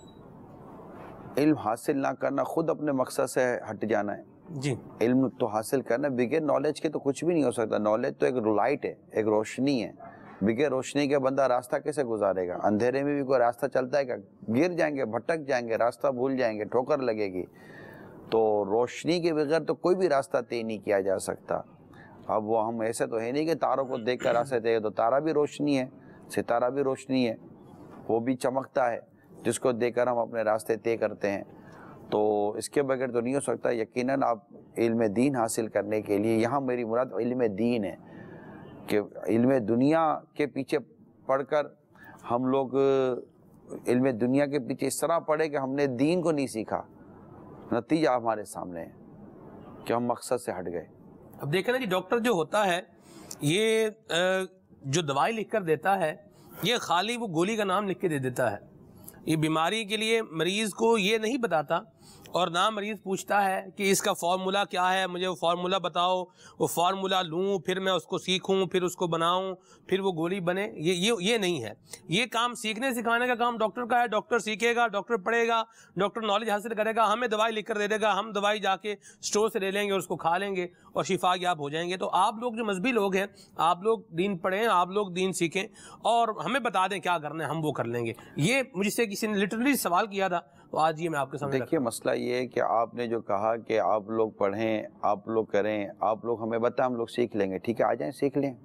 इल्म हासिल ना करना खुद अपने मकसद से हट जाना है जी। इल्म तो हासिल करना, बगैर नॉलेज के तो कुछ भी नहीं हो सकता। नॉलेज तो एक लाइट है, एक रोशनी है। बगैर रोशनी के बंदा रास्ता कैसे गुजारेगा? अंधेरे में भी कोई रास्ता चलता है क्या? गिर जाएंगे, भटक जाएंगे, रास्ता भूल जाएंगे, ठोकर लगेगी। तो रोशनी के बगैर तो कोई भी रास्ता तय नहीं किया जा सकता। अब वो हम ऐसे तो है नहीं कि तारों को देख कर रास्ते तय, तो तारा भी रोशनी है, सितारा भी रोशनी है, वो भी चमकता है, जिसको देखकर हम अपने रास्ते तय करते हैं। तो इसके बगैर तो नहीं हो सकता। यकीनन आप इल्म दीन हासिल करने के लिए, यहाँ मेरी मुराद इल्म दीन है कि इल्म दुनिया के पीछे पढ़कर हम लोग इल्म दुनिया के पीछे इस तरह पढ़े कि हमने दीन को नहीं सीखा। नतीजा हमारे सामने है कि हम मकसद से हट गए। अब देखें ना जी, डॉक्टर जो होता है ये जो दवाई लिख कर देता है, ये खाली वो गोली का नाम लिख के दे देता है। ये बीमारी के लिए मरीज़ को ये नहीं बताता, और ना मरीज़ पूछता है कि इसका फार्मूला क्या है, मुझे वो फार्मूला बताओ, वो फार्मूला लूँ, फिर मैं उसको सीखूँ, फिर उसको बनाऊँ, फिर वो गोली बने। ये ये ये नहीं है। ये काम सीखने सिखाने का काम डॉक्टर का है। डॉक्टर सीखेगा, डॉक्टर पढ़ेगा, डॉक्टर नॉलेज हासिल करेगा, हमें दवाई लिख कर दे देगा, हम दवाई जाके स्टोर से ले लेंगे और उसको खा लेंगे और शिफा याब हो जाएंगे। तो आप लोग जो मजहबी लोग हैं, आप लोग दीन पढ़ें, आप लोग दीन सीखें और हमें बता दें क्या करना है, हम वो कर लेंगे। ये मुझसे किसी ने लिटरली सवाल किया था, तो आज ये मैं आपके सामने। देखिए, मसला ये है कि आपने जो कहा कि आप लोग पढ़ें, आप लोग करें, आप लोग हमें बताएं, हम लोग सीख लेंगे। ठीक है, आ जाएं, सीख लें।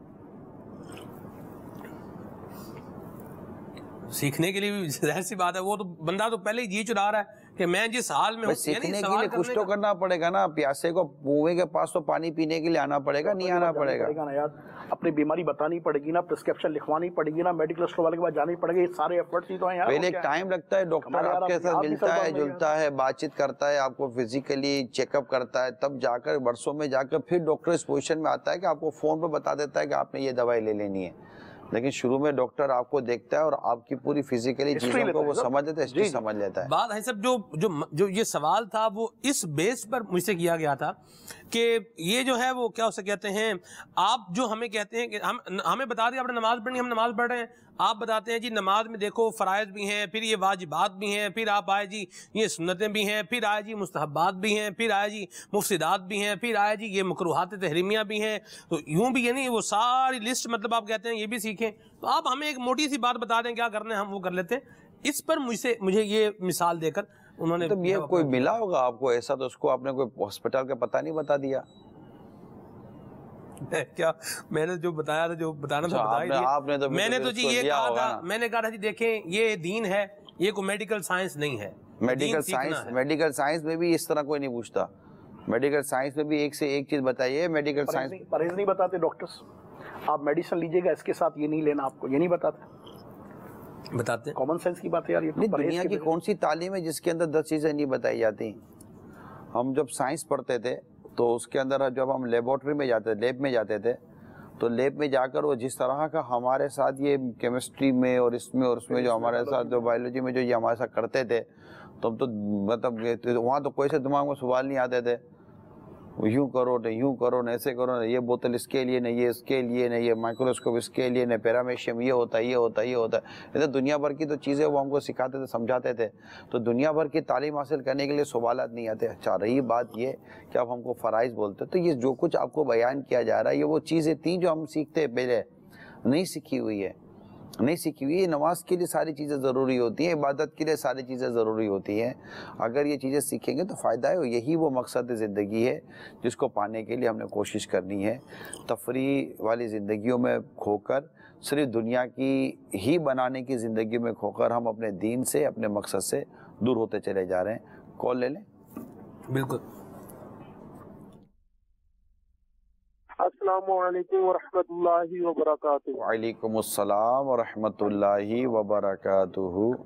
सीखने के लिए भी जाहिर सी बात है, वो तो बंदा तो पहले ही जी चुरा रहा है कि मैं जिस हाल में हूं। सीखने के लिए कुछ तो करना पड़ेगा ना। प्यासे को कुएं के पास तो पानी पीने के लिए आना पड़ेगा, नहीं आना पड़ेगा ना यार। अपनी बीमारी बतानी पड़ेगी ना, प्रिस्क्रिप्शन लिखवानी पड़ेगी ना, मेडिकल स्टोर वाले के पास जानी पड़ेगी। ये सारे एफर्ट्स ही तो हैं यार। पहले एक टाइम लगता है, डॉक्टर आपके साथ मिलता है, जुलता है, बातचीत करता है, आपको फिजिकली चेकअप करता है, तब जाकर वर्षों में जाकर फिर डॉक्टर इस पोजीशन में आता है कि आपको फोन पर बता देता है कि आपने ये दवाई ले लेनी है। लेकिन शुरू में डॉक्टर आपको देखता है और आपकी पूरी फिजिकली चीजों को वो समझ लेता है, हिस्ट्री समझ लेता है। बात है सब जो जो जो ये सवाल था वो इस बेस पर मुझसे किया गया था कि ये जो है वो क्या उसे कहते हैं, आप जो हमें कहते हैं कि हम हमें बता दें आपने नमाज पढ़नी, हम नमाज पढ़ रहे हैं, आप बताते हैं जी नमाज में देखो फ़राइज़ भी हैं, फिर ये वाजिबात भी हैं, फिर आप आए जी ये सुन्नतें भी हैं, फिर आए जी मुस्तहब्बात भी हैं, फिर आए जी मुफसिदात भी हैं, फिर आए जी ये मकरूहात तहरीमियाँ भी हैं। तो यूँ भी यानी वो सारी लिस्ट मतलब आप कहते हैं ये भी सीखें। तो आप हमें एक मोटी सी बात बता दें क्या करना है, हम वो कर लेते हैं। इस पर मुझसे मुझे ये मिसाल देकर उन्होंने तो ये कोई मिला होगा आपको ऐसा, तो उसको आपने कोई हॉस्पिटल का पता नहीं बता दिया क्या? मैंने जो बताया था, जो बताना था बता ही दिया। आपने तो मैंने तो जी ये कहा था, मैंने कहा था जी देखें ये दीन है, ये कोई मेडिकल साइंस नहीं है। मेडिकल साइंस मेडिकल साइंस में भी इस तरह कोई नहीं पूछता। मेडिकल साइंस में भी एक से एक चीज बताइए। मेडिकल साइंस परहेज नहीं बताते डॉक्टर्स। आप मेडिसिन लीजिएगा, इसके साथ ये नहीं लेना, आपको ये नहीं बताते। बताते कॉमन सेंस की बात है यार। ये दुनिया की कौन सी तालीम है जिसके अंदर दस चीजें नहीं बताई जाती? हम जब साइंस पढ़ते थे तो उसके अंदर जब हम लेबोरेटरी में जाते, लैब में जाते थे, تو لیب میں جا کر وہ جس طرح کا ہمارے ساتھ یہ کیمسٹری میں اور اس میں اور اس میں جو ہمارے ساتھ جو بایولوجی میں جو یہ ہمارے ساتھ کرتے تھے، تو ہم تو مطلب وہاں تو کوئی سے دماغ میں سوال نہیں آتے تھے، یوں کرو نہ یوں کرو نہ ایسے کرو نہ یہ بوتل اس کے لیے نہ یہ اس کے لیے نہ یہ مائکروسکوپ اس کے لیے نہ پیرامیشیم یہ ہوتا ہے یہ ہوتا ہے یہ ہوتا ہے۔ دنیا بھر کی تو چیزیں وہ ہم کو سکھاتے تھے سمجھاتے تھے، تو دنیا بھر کی تعلیم حاصل کرنے کے لیے سوالات نہیں آتے۔ اچھا رہی بات یہ کہ اب ہم کو فرائض بولتے تو یہ جو کچھ آپ کو بیان کیا جا رہا ہے یہ وہ چیزیں تھیں جو ہم سیکھتے پہلے نہیں سیکھی ہوئی ہے نہیں سیکھی ہوئی ہے۔ نماز کے لیے ساری چیزیں ضروری ہوتی ہیں، عبادت کے لیے ساری چیزیں ضروری ہوتی ہیں۔ اگر یہ چیزیں سیکھیں گے تو فائدہ ہے، یہی وہ مقصد زندگی ہے جس کو پانے کے لیے ہم نے کوشش کرنی ہے۔ تفریح والی زندگیوں میں کھو کر، صرف دنیا کی ہی بنانے کی زندگی میں کھو کر ہم اپنے دین سے اپنے مقصد سے دور ہوتے چلے جا رہے ہیں۔ کال لے لیں۔ بالکل۔ السلام علیکم ورحمۃ اللہ وبرکاتہ۔ وعلیکم السلام ورحمۃ اللہ وبرکاتہ۔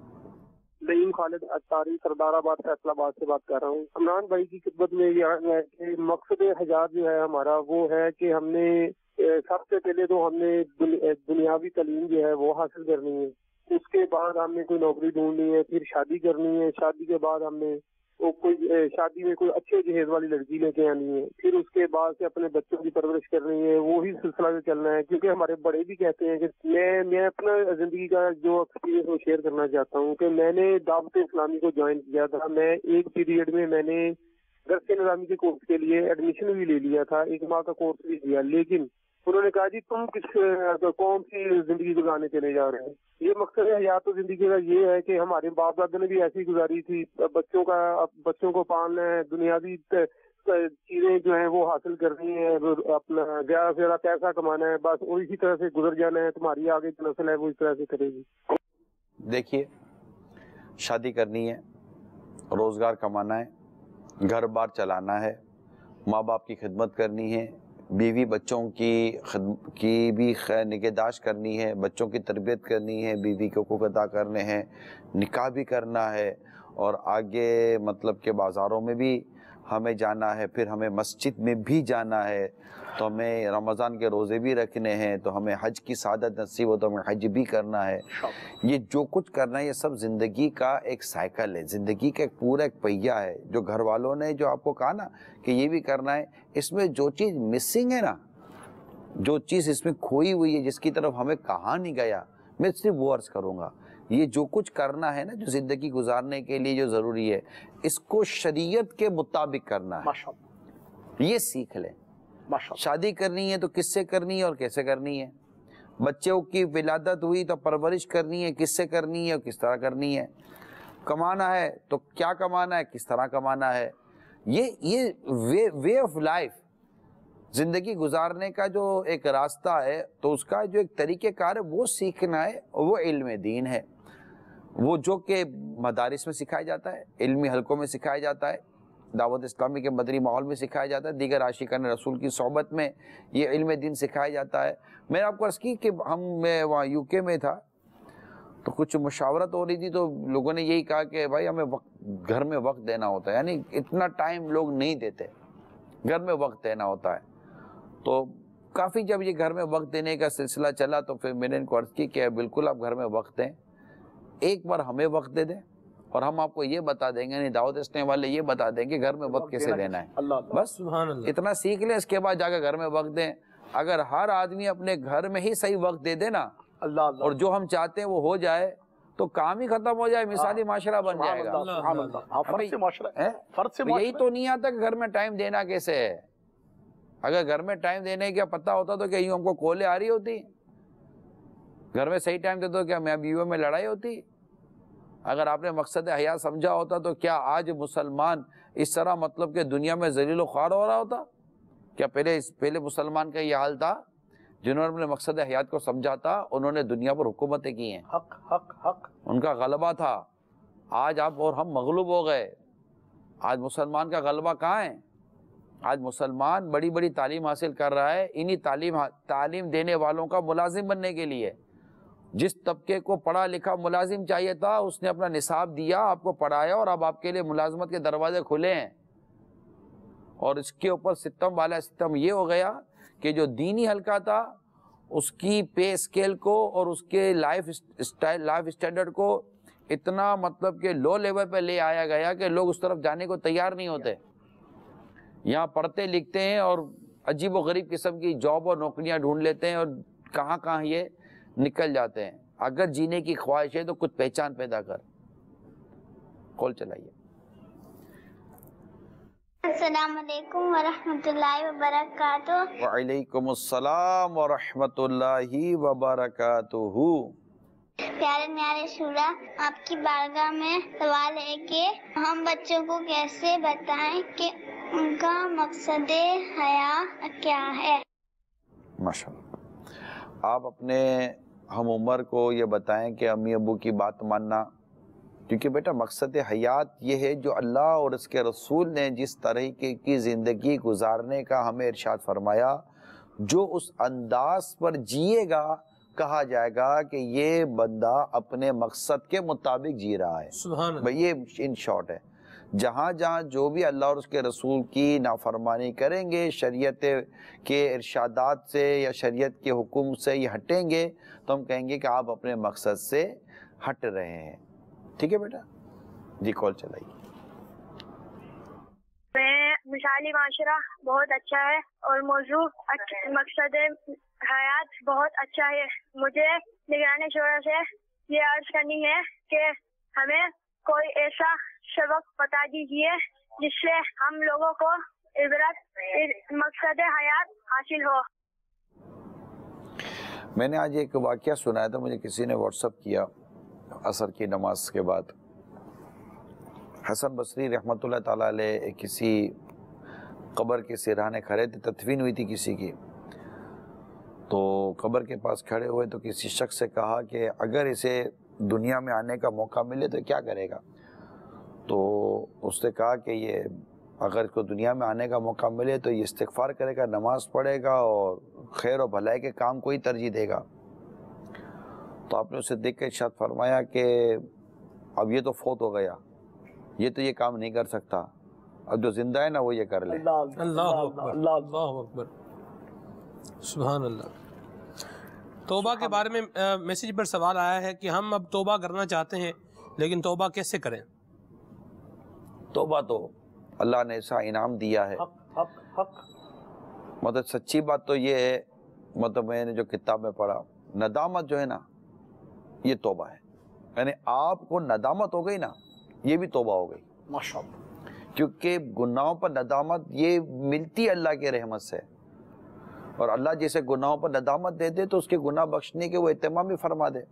نعیم خالد اتاری سردار آباد فیصل آباد سے بات کر رہا ہوں۔ عمران بھائی کی خدمت میں یہ ہے کہ مقصد حیات جو ہے ہمارا وہ ہے کہ ہم نے سب سے پہلے تو ہم نے دنیاوی تعلیم جو ہے وہ حاصل کرنی ہے، اس کے بعد ہم نے کوئی نوکری ڈھونڈنی ہے، پھر شادی کرنی ہے، شادی کے بعد ہم نے وہ کوئی شادی میں کوئی اچھے جہیز والی لڑکی لے کے آنی ہے، پھر اس کے بعد سے اپنے بچوں کی پرورش کرنی ہے، وہی سلسلہ جو چلنا ہے۔ کیونکہ ہمارے بڑے بھی کہتے ہیں کہ میں میں اپنا زندگی کا جو ایکسپیرینس وہ شیئر کرنا چاہتا ہوں کہ میں نے دعوت اسلامی کو جوائن کیا تھا۔ میں ایک پیریڈ میں میں نے درس نظامی کے کورس کے لیے ایڈمیشن بھی لے لیا تھا، ایک ماہ کا کورس بھی لیا، لیکن انہوں نے کہا جی تم کس قوم کی زندگی گزارنے چلے جا رہے ہیں۔ یہ مقصد حیات و زندگی کا یہ ہے کہ ہمارے باپ دادا نے بھی ایسی گزاری تھی، بچوں کا بچوں کو پالنا ہے، دنیاوی چیزیں جو ہیں وہ حاصل کرنی ہے، اپنا زیادہ سے زیادہ پیسہ کمانا ہے، بس اسی طرح سے گزر جانا ہے، تمہاری آگے جو نسل ہے وہ اس طرح سے کرے گی۔ دیکھیے، شادی کرنی ہے، روزگار کمانا ہے، گھر بار چلانا ہے، ماں باپ کی خدمت کرنی ہے، بیوی بچوں کی خدم کی بھی نگہداشت کرنی ہے، بچوں کی تربیت کرنی ہے، بیوی کے حقوق ادا کرنے ہیں، نکاح بھی کرنا ہے، اور آگے مطلب کہ بازاروں میں بھی ہمیں جانا ہے، پھر ہمیں مسجد میں بھی جانا ہے، تو ہمیں رمضان کے روزے بھی رکھنے ہیں، تو ہمیں حج کی سعادت نصیب ہو تو ہمیں حج بھی کرنا ہے۔ یہ جو کچھ کرنا ہے یہ سب زندگی کا ایک سائیکل ہے، زندگی کا ایک پورا ایک پہیہ ہے۔ جو گھر والوں نے جو آپ کو کہا نا کہ یہ بھی کرنا ہے، اس میں جو چیز مسنگ ہے نا، جو چیز اس میں کھوئی ہوئی ہے، جس کی طرف ہمیں کہا نہیں گیا، میں صرف وہ عرض کروں گا، یہ جو کچھ کرنا ہے نا، جو زندگی گزارنے کے لیے جو ضروری ہے، اس کو شریعت کے مطابق کرنا ہے، یہ سیکھ لیں۔ شادی کرنی ہے تو کس سے کرنی ہے اور کیسے کرنی ہے، بچوں کی ولادت ہوئی تو پرورش کرنی ہے، کس سے کرنی ہے اور کس طرح کرنی ہے، کمانا ہے تو کیا کمانا ہے، کس طرح کمانا ہے، یہ یہ وے وے آف لائف، زندگی گزارنے کا جو ایک راستہ ہے، تو اس کا جو ایک طریقہ کار ہے وہ سیکھنا ہے، وہ علم دین ہے، وہ جو کہ مدارس میں سکھایا جاتا ہے، علمی حلقوں میں سکھایا جاتا ہے، دعوت اسلامی کے مدنی ماحول میں سکھایا جاتا ہے، دیگر عاشقان رسول کی صحبت میں یہ علم دین سکھایا جاتا ہے۔ میں نے آپ کو عرض کی کہ ہم میں وہاں یو کے میں تھا، تو کچھ مشاورت ہو رہی تھی، تو لوگوں نے یہی کہا کہ بھائی ہمیں وقت گھر میں وقت دینا ہوتا ہے، یعنی اتنا ٹائم لوگ نہیں دیتے، گھر میں وقت دینا ہوتا ہے۔ تو کافی جب یہ گھر میں وقت دینے کا سلسلہ چلا تو پھر میں نے ان کو عرض کی کہ بالکل آپ گھر میں وقت دیں، ایک بار ہمیں وقت دے دیں اور ہم آپ کو یہ بتا دیں گے، یعنی دعوت اسلامی والے یہ بتا دیں کہ گھر میں وقت کیسے دینا ہے، بس اتنا سیکھ لیں، اس کے بعد جا کے گھر میں وقت دیں۔ اگر ہر آدمی اپنے گھر میں ہی صحیح وقت دے دے نا، اور جو ہم چاہتے ہیں وہ ہو جائے، تو کام ہی ختم ہو جائے، مثالی معاشرہ بن جائے گا۔ یہی تو نہیں آتا کہ گھر میں ٹائم دینا کیسے ہے، اگر گھر میں ٹائم دینے کا پتہ ہوتا تو کیا یوں ہم کو کولے آ رہی ہوتی، گھر میں صحیح ٹائم دے تو کیا میں بیوی میں لڑائی ہوتی، اگر آپ نے مقصد حیات سمجھا ہوتا تو کیا آج مسلمان اس طرح مطلب کہ دنیا میں ذلیل و خوار ہو رہا ہوتا؟ کیا پہلے پہلے مسلمان کا یہ حال تھا؟ جنہوں نے اپنے مقصد حیات کو سمجھا تھا انہوں نے دنیا پر حکومتیں کی ہیں، حق حق حق ان کا غلبہ تھا۔ آج آپ اور ہم مغلوب ہو گئے، آج مسلمان کا غلبہ کہاں ہے؟ آج مسلمان بڑی بڑی تعلیم حاصل کر رہا ہے، انہی تعلیم تعلیم دینے والوں کا ملازم بننے کے لیے۔ جس طبقے کو پڑھا لکھا ملازم چاہیے تھا اس نے اپنا نصاب دیا، آپ کو پڑھایا، اور اب آپ کے لیے ملازمت کے دروازے کھلے ہیں۔ اور اس کے اوپر ستم والا ستم یہ ہو گیا کہ جو دینی حلقہ تھا اس کی پے اسکیل کو اور اس کے لائف اسٹائل لائف اسٹینڈرڈ کو اتنا مطلب کہ لو لیول پہ لے آیا گیا کہ لوگ اس طرف جانے کو تیار نہیں ہوتے. یہاں پڑھتے لکھتے ہیں اور عجیب و غریب قسم کی جاب اور نوکریاں ڈھونڈ لیتے ہیں اور کہاں کہاں یہ نکل جاتے ہیں. اگر جینے کی خواہش ہے تو کچھ پہچان پیدا کر. کال چلائیے. السلام علیکم ورحمۃ اللہ وبرکاتہ. وعلیکم السلام ورحمۃ اللہ وبرکاتہ. پیارے نیارے شورا، آپ کی بارگاہ میں سوال ہے کہ ہم بچوں کو کیسے بتائیں کہ ان کا مقصد حیات کیا ہے؟ ماشاءاللہ. آپ اپنے ہم عمر کو یہ بتائیں کہ امی ابو کی بات ماننا، کیونکہ بیٹا مقصد حیات یہ ہے جو اللہ اور اس کے رسول نے جس طریقے کی زندگی گزارنے کا ہمیں ارشاد فرمایا، جو اس انداز پر جیے گا کہا جائے گا کہ یہ بندہ اپنے مقصد کے مطابق جی رہا ہے. سبحان اللہ. یہ ان شارٹ ہے. جہاں جہاں جو بھی اللہ اور اس کے رسول کی نافرمانی کریں گے، شریعت کے ارشادات سے یا شریعت کے حکم سے یہ ہٹیں گے، تو ہم کہیں گے کہ آپ اپنے مقصد سے ہٹ رہے ہیں. ٹھیک ہے بیٹا؟ جی کال چلائیے. میں مثالی معاشرہ بہت اچھا ہے اور موضوع مقصد حیات بہت اچھا ہے. مجھے نگران شورا سے یہ عرض کرنی ہے کہ ہمیں کوئی ایسا سبق بتا دیجیے جس سے ہم لوگوں کو عبرت مقصد حیات حاصل ہو. میں نے آج ایک واقعہ سنایا تھا، مجھے کسی نے واٹس اپ کیا عصر کی نماز کے بعد. حسن بصری رحمۃ اللہ تعالیٰ علیہ کسی قبر کے سرانے کھڑے تھے، تدفین ہوئی تھی کسی کی. تو قبر کے پاس کھڑے ہوئے تو کسی شخص سے کہا کہ اگر اسے دنیا میں آنے کا موقع ملے تو کیا کرے گا؟ تو اس نے کہا کہ یہ اگر کو دنیا میں آنے کا موقع ملے تو یہ استغفار کرے گا، نماز پڑھے گا اور خیر و بھلائی کے کام کو ہی ترجیح دے گا. تو آپ نے اسے دیکھ کے ارشاد فرمایا کہ اب یہ تو فوت ہو گیا، یہ تو یہ کام نہیں کر سکتا، اب جو زندہ ہے نا وہ یہ کر لے. اللہ اکبر، اللہ اکبر، سبحان اللہ. توبہ کے بارے میں میسیج پر سوال آیا ہے کہ ہم اب توبہ کرنا چاہتے ہیں لیکن توبہ کیسے کریں؟ توبہ تو اللہ نے ایسا انعام دیا ہے. مطلب سچی بات تو یہ ہے، مطلب میں نے جو کتاب میں پڑھا، ندامت جو ہے نا یہ توبہ ہے. یعنی آپ کو ندامت ہو گئی نا، یہ بھی توبہ ہو گئی. ماشاءاللہ. کیونکہ گناہوں پر ندامت یہ ملتی اللہ کے رحمت سے، اور اللہ جیسے گناہوں پر ندامت دے دے تو اس کے گناہ بخشنے کے وہ اہتمام بھی فرما دے.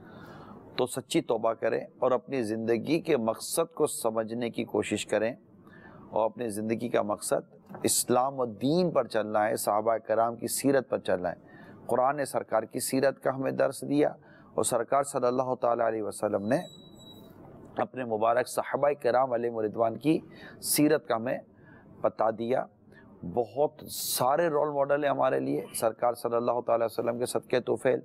تو سچی توبہ کریں اور اپنی زندگی کے مقصد کو سمجھنے کی کوشش کریں، اور اپنی زندگی کا مقصد اسلام و دین پر چلنا ہے، صحابہ کرام کی سیرت پر چلنا ہے. قرآن نے سرکار کی سیرت کا ہمیں درس دیا، اور سرکار صلی اللہ تعالیٰ علیہ وسلم نے اپنے مبارک صحابہ کرام علیہ رضوان کی سیرت کا ہمیں بتا دیا. بہت سارے رول ماڈل ہیں ہمارے لیے. سرکار صلی اللہ تعالیٰ علیہ وسلم کے صدقے توفیل،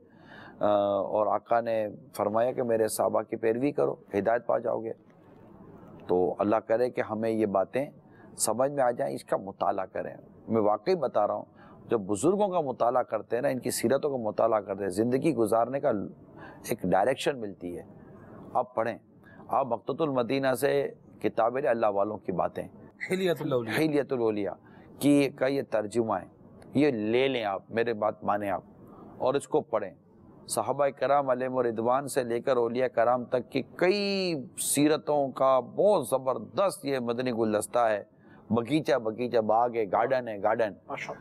اور آقا نے فرمایا کہ میرے صحابہ کی پیروی کرو، ہدایت پا جاؤ گے. تو اللہ کرے کہ ہمیں یہ باتیں سمجھ میں آ جائیں، اس کا مطالعہ کریں. میں واقعی بتا رہا ہوں، جب بزرگوں کا مطالعہ کرتے ہیں نا، ان کی سیرتوں کا مطالعہ کرتے ہیں، زندگی گزارنے کا ایک ڈائریکشن ملتی ہے. آپ پڑھیں، آپ مقتۃ المدینہ سے کتابیں اللہ والوں کی باتیں، حلیۃ الاولیاء حلیۃ الاولیاء کی کا یہ ترجمہ ہے، یہ لے لیں آپ، میرے بات مانیں آپ، اور اس کو پڑھیں. صحابہ کرام علیہ رضوان سے لے کر اولیاء کرام تک کی کئی سیرتوں کا بہت زبردست یہ مدنی گلدستہ ہے. بغیچہ بغیچہ باغ ہے، گارڈن ہے گارڈن.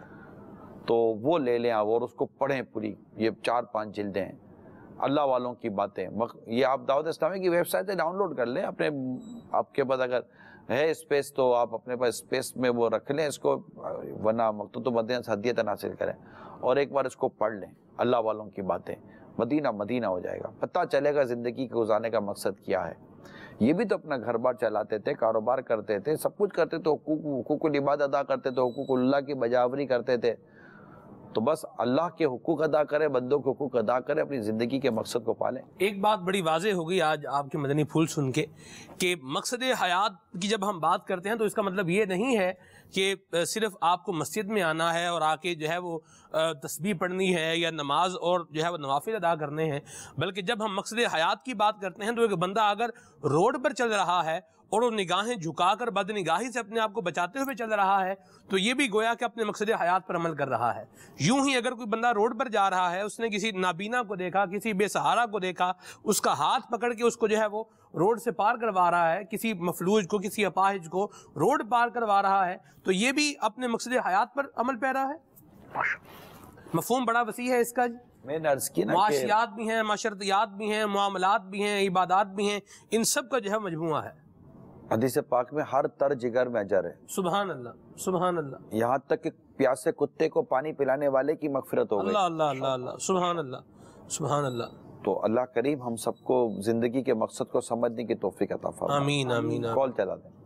تو وہ لے لیں آپ اور اس کو پڑھیں پوری. یہ چار پانچ جلدیں ہیں، اللہ والوں کی باتیں. یہ آپ دعوت اسلامی کی ویب سائٹ سے ڈاؤن لوڈ کر لیں. اپنے آپ کے پاس اگر ہے اسپیس تو آپ اپنے پاس اسپیس میں وہ رکھ لیں اس کو، ورنہ مقتۃ المدینہ سے ہدیت حاصل کریں اور ایک بار اس کو پڑھ لیں. اللہ والوں کی باتیں، مدینہ مدینہ ہو جائے گا. پتہ چلے گا زندگی کو گزارنے کا مقصد کیا ہے. یہ بھی تو اپنا گھر بار چلاتے تھے، کاروبار کرتے تھے، سب کچھ کرتے تھے، حقوق حقوق العباد ادا کرتے تھے، حقوق اللہ کی بجاوری کرتے تھے. تو بس اللہ کے حقوق ادا کرے، بندوں کے حقوق ادا کرے، اپنی زندگی کے مقصد کو پالیں. ایک بات بڑی واضح ہو گئی آج آپ کے مدنی پھول سن کے کہ مقصد حیات کی جب ہم بات کرتے ہیں تو اس کا مطلب یہ نہیں ہے کہ صرف آپ کو مسجد میں آنا ہے اور آ کے جو ہے وہ تسبیح پڑھنی ہے یا نماز اور جو ہے وہ نوافل ادا کرنے ہیں، بلکہ جب ہم مقصد حیات کی بات کرتے ہیں تو ایک بندہ اگر روڈ پر چل رہا ہے اور وہ نگاہیں جھکا کر بد نگاہی سے اپنے آپ کو بچاتے ہوئے چل رہا ہے تو یہ بھی گویا کہ اپنے مقصد حیات پر عمل کر رہا ہے۔ یوں ہی اگر کوئی بندہ روڈ پر جا رہا ہے، اس نے کسی نابینا کو دیکھا، کسی بے سہارا کو دیکھا، اس کا ہاتھ پکڑ کے اس کو جو ہے وہ روڈ سے پار کروا رہا ہے، کسی مفلوج کو، کسی اپاہج کو روڈ پار کروا رہا ہے، تو یہ بھی اپنے مقصد حیات پر عمل پیرا ہے۔ مفہوم بڑا وسیع ہے اس کا جی، میں نے عرض کی نا کہ معاشیات بھی ہیں، معاشرتیات بھی ہیں، معاملات بھی ہیں، عبادات بھی ہیں، ان سب کا جو ہے مجموعہ ہے۔ حدیث پاک میں ہر تر جگر میں اجر ہے، سبحان اللہ سبحان اللہ، یہاں تک کہ پیاسے کتے کو پانی پلانے والے کی مغفرت ہو گئی۔ اللہ اللہ اللہ اللہ، سبحان اللہ سبحان اللہ۔ تو اللہ کریم ہم سب کو زندگی کے مقصد کو سمجھنے کی توفیق عطا فرمائے۔ آمین آمین آمین۔ کال چلا دیں۔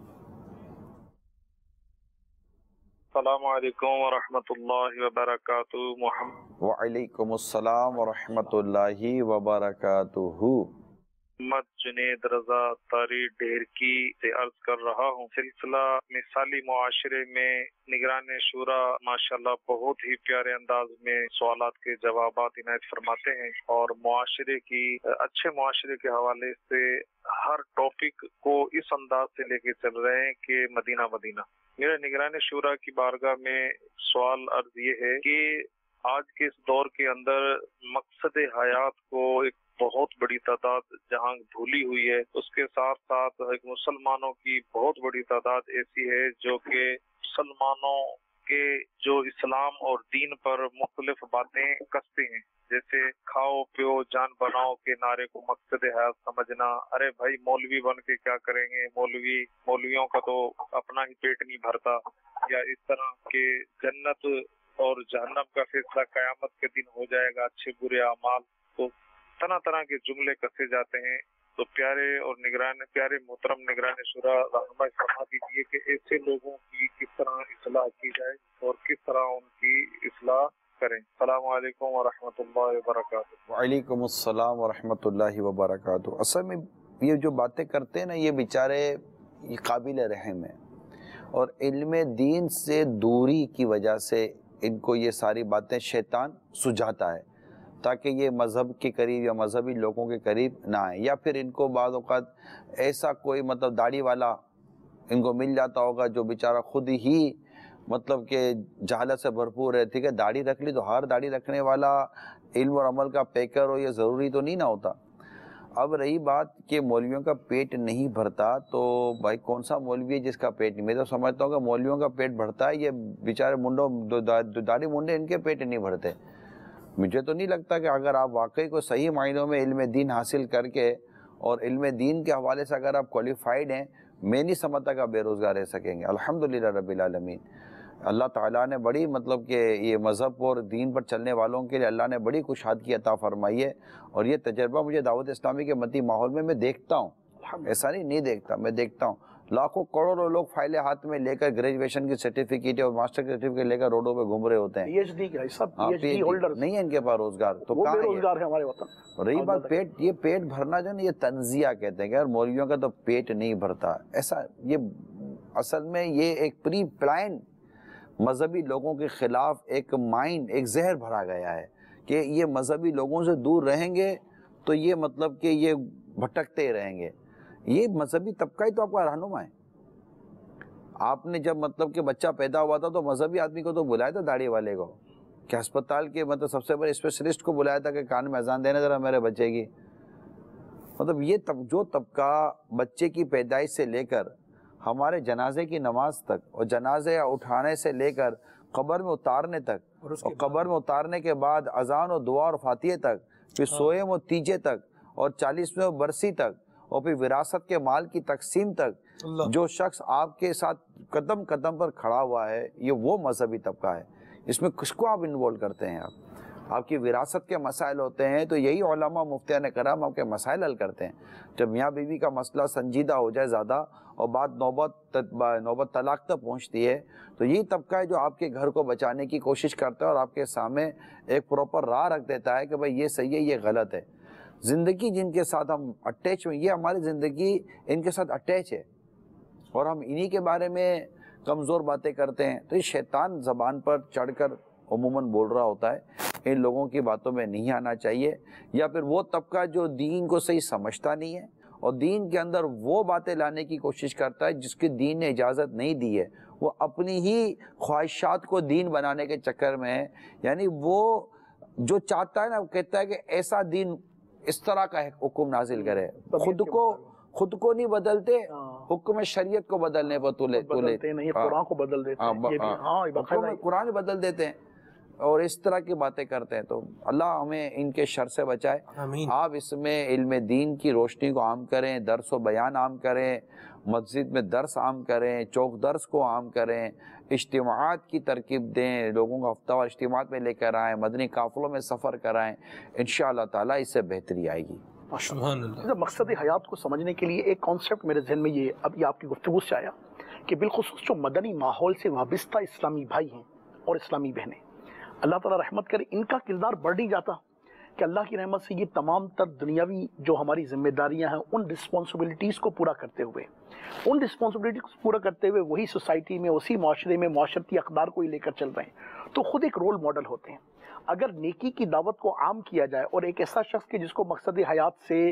السلام علیکم ورحمۃ اللہ وبرکاتہ۔ محمد وعلیکم السلام ورحمۃ اللہ وبرکاتہ۔ محمد جنید رضا تاری ڈھیر کی سے عرض کر رہا ہوں۔ سلسلہ مثالی معاشرے میں نگران شورا ماشاءاللہ بہت ہی پیارے انداز میں سوالات کے جوابات عنایت فرماتے ہیں، اور معاشرے کی اچھے معاشرے کے حوالے سے ہر ٹاپک کو اس انداز سے لے کے چل رہے ہیں کہ مدینہ مدینہ۔ میرے نگران شورا کی بارگاہ میں سوال عرض یہ ہے کہ آج کے اس دور کے اندر مقصد حیات کو ایک بہت بڑی تعداد جہاں بھولی ہوئی ہے، اس کے ساتھ ساتھ ایک مسلمانوں کی بہت بڑی تعداد ایسی ہے جو کہ مسلمانوں کے جو اسلام اور دین پر مختلف باتیں کستے ہیں، جیسے کھاؤ پیو جان بناؤ کے نعرے کو مقصد حیات سمجھنا۔ ارے بھائی مولوی بن کے کیا کریں گے، مولوی مولویوں کا تو اپنا ہی پیٹ نہیں بھرتا، یا اس طرح کے جنت اور جہنم کا فیصلہ قیامت کے دن ہو جائے گا، اچھے برے اعمال، تو طرح طرح کے جملے کسے جاتے ہیں۔ تو پیارے اور نگران پیارے محترم نگران شورا رہنمائی فرما دیجیے کہ ایسے لوگوں کی کس طرح اصلاح کی جائے اور کس طرح ان کی اصلاح کریں۔ السلام علیکم ورحمۃ اللہ وبرکاتہ۔ وعلیکم السلام ورحمۃ اللہ وبرکاتہ۔ اصل میں یہ جو باتیں کرتے ہیں نا، یہ بیچارے یہ قابل رحم ہیں، اور علم دین سے دوری کی وجہ سے ان کو یہ ساری باتیں شیطان سجھاتا ہے تاکہ یہ مذہب کے قریب یا مذہبی لوگوں کے قریب نہ آئیں، یا پھر ان کو بعض اوقات ایسا کوئی مطلب داڑھی والا ان کو مل جاتا ہوگا جو بیچارہ خود ہی مطلب کہ جہالت سے بھرپور ہے۔ ٹھیک ہے، داڑھی رکھ لی تو ہر داڑھی رکھنے والا علم اور عمل کا پیکر ہو، یہ ضروری تو نہیں نہ ہوتا۔ اب رہی بات کہ مولویوں کا پیٹ نہیں بھرتا، تو بھائی کون سا مولوی ہے جس کا پیٹ نہیں؟ میں تو سمجھتا ہوں کہ مولویوں کا پیٹ بھرتا ہے، یہ بیچارے منڈوں داڑھی منڈے ان کے پیٹ نہیں بھرتے۔ مجھے تو نہیں لگتا کہ اگر آپ واقعی کو صحیح معنوں میں علم دین حاصل کر کے اور علم دین کے حوالے سے اگر آپ کوالیفائڈ ہیں، میں نہیں سمجھتا کہ آپ بے روزگار رہ سکیں گے۔ الحمدللہ رب العالمین، اللہ تعالیٰ نے بڑی مطلب کہ یہ مذہب اور دین پر چلنے والوں کے لیے اللہ نے بڑی کشادگی عطا فرمائی ہے، اور یہ تجربہ مجھے دعوت اسلامی کے مدی ماحول میں میں دیکھتا ہوں، ایسا نہیں نہیں دیکھتا، میں دیکھتا ہوں لاکھوں کروڑوں لوگ فائلیں ہاتھ میں لے کر گریجویشن کی سرٹیفکیٹ اور ماسٹر کی سرٹیفکیٹ لے کر روڈوں پہ گھوم رہے ہوتے ہیں۔ پی ایچ ڈی کا سب پی ایچ ڈی ہولڈر نہیں ہے ان کے پاس روزگار، تو وہ کہاں بے روزگار ہے ہمارے وطن۔ رہی بات پیٹ، یہ پیٹ بھرنا جو نا، یہ تنزیہ کہتے ہیں کہ یار مولویوں کا تو پیٹ نہیں بھرتا، ایسا یہ اصل میں یہ ایک پری پلان مذہبی لوگوں کے خلاف ایک مائنڈ، ایک زہر بھرا گیا ہے کہ یہ مذہبی لوگوں سے دور رہیں گے تو یہ مطلب کہ یہ بھٹکتے ہی رہیں گے۔ یہ مذہبی طبقہ ہی تو آپ کا رہنما ہے۔ آپ نے جب مطلب کہ بچہ پیدا ہوا تھا تو مذہبی آدمی کو تو بلایا تھا، داڑھی والے کو، کہ ہسپتال کے مطلب سب سے بڑے اسپیشلسٹ کو بلایا تھا کہ کان میں اذان دینے ذرا میرے بچے کی۔ مطلب یہ تب جو طبقہ بچے کی پیدائش سے لے کر ہمارے جنازے کی نماز تک، اور جنازے اٹھانے سے لے کر قبر میں اتارنے تک، اور قبر میں اتارنے کے بعد اذان و دعا اور فاتحے تک، پھر سوئم و تیجے تک، اور چالیسویں برسی تک، اور پھر وراثت کے مال کی تقسیم تک، جو شخص آپ کے ساتھ قدم قدم پر کھڑا ہوا ہے، یہ وہ مذہبی طبقہ ہے۔ اس میں کس کو آپ انوالو کرتے ہیں؟ آپ آپ کی وراثت کے مسائل ہوتے ہیں تو یہی علماء مفتیان کرام آپ کے مسائل حل کرتے ہیں۔ جب میاں بیوی کا مسئلہ سنجیدہ ہو جائے زیادہ اور بات نوبت نوبت طلاق تک پہنچتی ہے، تو یہی طبقہ ہے جو آپ کے گھر کو بچانے کی کوشش کرتا ہے اور آپ کے سامنے ایک پراپر راہ رکھ دیتا ہے کہ بھائی یہ صحیح ہے، یہ غلط ہے۔ زندگی جن کے ساتھ ہم اٹیچ ہوئے، یہ ہماری زندگی ان کے ساتھ اٹیچ ہے، اور ہم انہی کے بارے میں کمزور باتیں کرتے ہیں، تو یہ شیطان زبان پر چڑھ کر عموماً بول رہا ہوتا ہے، ان لوگوں کی باتوں میں نہیں آنا چاہیے۔ یا پھر وہ طبقہ جو دین کو صحیح سمجھتا نہیں ہے اور دین کے اندر وہ باتیں لانے کی کوشش کرتا ہے جس کی دین نے اجازت نہیں دی ہے، وہ اپنی ہی خواہشات کو دین بنانے کے چکر میں ہے، یعنی وہ جو چاہتا ہے نا، وہ کہتا ہے کہ ایسا دین اس طرح کا حکم نازل کرے، خود کو خود کو نہیں بدلتے، حکم شریعت کو بدلنے پر تولے بدلتے نہیں، قرآن کو بدل دیتے ہیں، قرآن بدل دیتے ہیں اور اس طرح کی باتیں کرتے ہیں۔ تو اللہ ہمیں ان کے شر سے بچائے۔ آپ اس میں علم دین کی روشنی کو عام کریں، درس و بیان عام کریں، مسجد میں درس عام کریں، چوک درس کو عام کریں، اجتماعات کی ترکیب دیں، لوگوں کو ہفتہ وار اجتماعات میں لے کر آئیں، مدنی قافلوں میں سفر کرائیں، انشاءاللہ تعالیٰ اس سے بہتری آئے گی۔ مقصد حیات کو سمجھنے کے لیے ایک کانسیپٹ میرے ذہن میں یہ اب یہ آپ کی گفتگو سے آیا کہ بالخصوص جو مدنی ماحول سے وابستہ اسلامی بھائی ہیں اور اسلامی بہنیں، اللہ تعالیٰ رحمت کرے، ان کا کردار بڑھ نہیں جاتا کہ اللہ کی رحمت سے یہ تمام تر دنیاوی جو ہماری ذمہ داریاں ہیں ان رسپانسبلٹیز کو پورا کرتے ہوئے ان رسپانسبلٹیز کو پورا کرتے ہوئے وہی سوسائٹی میں، اسی معاشرے میں معاشرتی اقدار کو ہی لے کر چل رہے ہیں، تو خود ایک رول ماڈل ہوتے ہیں۔ اگر نیکی کی دعوت کو عام کیا جائے اور ایک ایسا شخص کہ جس کو مقصد حیات سے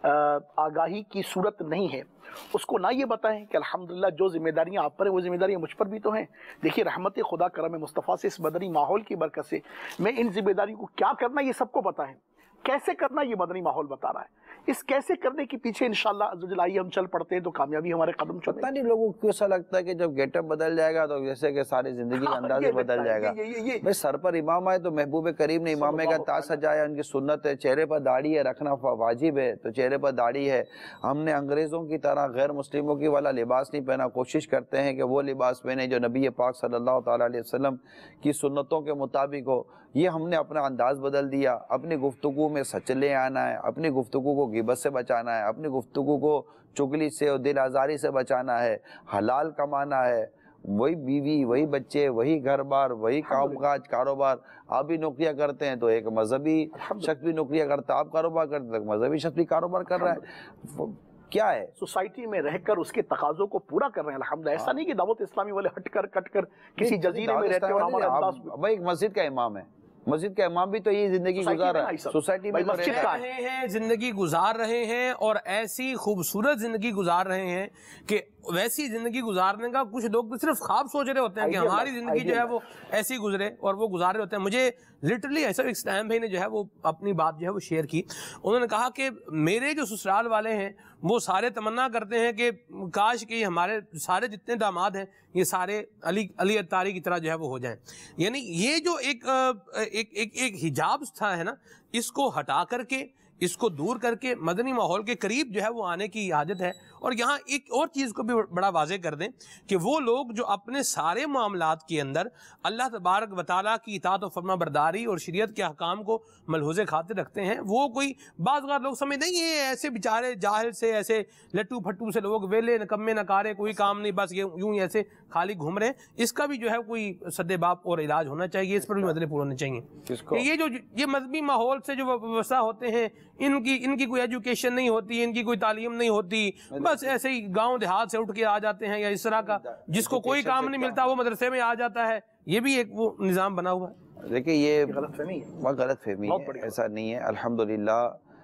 آگاہی کی صورت نہیں ہے، اس کو نہ یہ بتائیں کہ الحمدللہ جو ذمہ داریاں آپ پر ہیں وہ ذمہ داریاں مجھ پر بھی تو ہیں۔ دیکھیے رحمت خدا کرم مصطفیٰ سے، اس مدنی ماحول کی برکت سے میں ان ذمہ داریوں کو کیا کرنا یہ سب کو پتہ ہے، کیسے کرنا یہ مدنی ماحول بتا رہا ہے۔ اس کیسے کرنے کے پیچھے انشاءاللہ عزوجل آئیے ہم چل پڑتے ہیں تو کامیابی ہمارے قدم چلتے ہیں۔ پتہ نہیں لوگوں کو ایسا لگتا ہے کہ جب گیٹ اپ بدل جائے گا تو جیسے کہ ساری زندگی کا انداز بدل جائے گا۔ بھائی سر پر امام آئے تو محبوب کریم نے امامے کا تاج سجایا، ان کی سنت ہے، چہرے پر داڑھی ہے رکھنا واجب ہے، تو چہرے پر داڑھی ہے۔ ہم نے انگریزوں کی طرح غیر مسلموں کی والا لباس نہیں پہنا، کوشش کرتے ہیں کہ وہ لباس پہنے جو نبی پاک صلی اللہ تعالیٰ علیہ وسلم کی سنتوں کے مطابق ہو۔ یہ ہم نے اپنا انداز بدل دیا، اپنی گفتگو میں سچ لے آنا ہے، اپنی گفتگو کو غیبت سے بچانا ہے، اپنی گفتگو کو چگلی سے اور دل آزاری سے بچانا ہے، حلال کمانا ہے، وہی بیوی، وہی بچے، وہی گھر بار، وہی کام کاج، کاروبار۔ آپ بھی نوکریاں کرتے ہیں تو ایک مذہبی شخص بھی نوکریاں کرتا ہے، آپ کاروبار کرتے ہیں تو مذہبی شخص بھی کاروبار کر رہا ہے۔ کیا ہے سوسائٹی میں رہ کر اس کے تقاضوں کو پورا کر رہے ہیں الحمدللہ۔ ایسا نہیں کہ دعوت اسلامی والے ہٹ کر کٹ کر کسی جزیرے میں رہتے ہیں اور ہمارا انداز۔ بھائی ایک مسجد کا امام ہے، مسجد کا امام بھی تو یہ زندگی گزار رہا ہے، سوسائٹی میں رہ رہے ہیں، زندگی گزار رہے ہیں اور ایسی خوبصورت زندگی گزار رہے ہیں کہ ویسی زندگی گزارنے کا کچھ لوگ تو صرف خواب سوچ رہے ہوتے ہیں کہ ہماری زندگی جو ہے وہ ایسی گزرے اور وہ گزار رہے ہوتے ہیں۔ مجھے لٹرلی ایسا ایک اسلام بھائی نے جو ہے وہ اپنی بات جو ہے وہ شیئر کی، انہوں نے کہا کہ میرے جو سسرال والے ہیں وہ سارے تمنا کرتے ہیں کہ کاش کہ ہمارے سارے جتنے داماد ہیں یہ سارے علی علی اتاری کی طرح جو ہے وہ ہو جائیں۔ یعنی یہ جو ایک ایک ایک ایک حجاب تھا ہے نا، اس کو ہٹا کر کے، اس کو دور کر کے مدنی ماحول کے قریب جو ہے وہ آنے کی حاجت ہے۔ اور یہاں ایک اور چیز کو بھی بڑا واضح کر دیں کہ وہ لوگ جو اپنے سارے معاملات کے اندر اللہ تبارک و تعالیٰ کی اطاعت و فرما برداری اور شریعت کے احکام کو ملحوظ خاطر رکھتے ہیں، وہ کوئی بعض اوقات لوگ سمجھ نہیں یہ ایسے بیچارے جاہل سے، ایسے لٹو پھٹو سے لوگ، ویلے نکمے نکارے، کوئی کام نہیں، بس یوں ہی ایسے خالی گھوم رہے ہیں۔ اس کا بھی جو ہے کوئی سد باب اور علاج ہونا چاہیے، اس پر بھی مدنی پور ہونے چاہیے کہ یہ جو یہ مذہبی ماحول سے جو وابستہ ہوتے ہیں، ان کی ان کی کوئی ایجوکیشن نہیں ہوتی، ان کی کوئی تعلیم نہیں ہوتی، بس ایسے ہی گاؤں دیہات سے اٹھ کے آ جاتے ہیں، یا اس طرح کا جس کو کوئی کام نہیں ملتا وہ مدرسے میں آ جاتا ہے۔ یہ بھی ایک وہ نظام بنا ہوا ہے۔ دیکھیں یہ غلط فہمی ہے، غلط فہمی ہے، ایسا نہیں ہے۔ الحمدللہ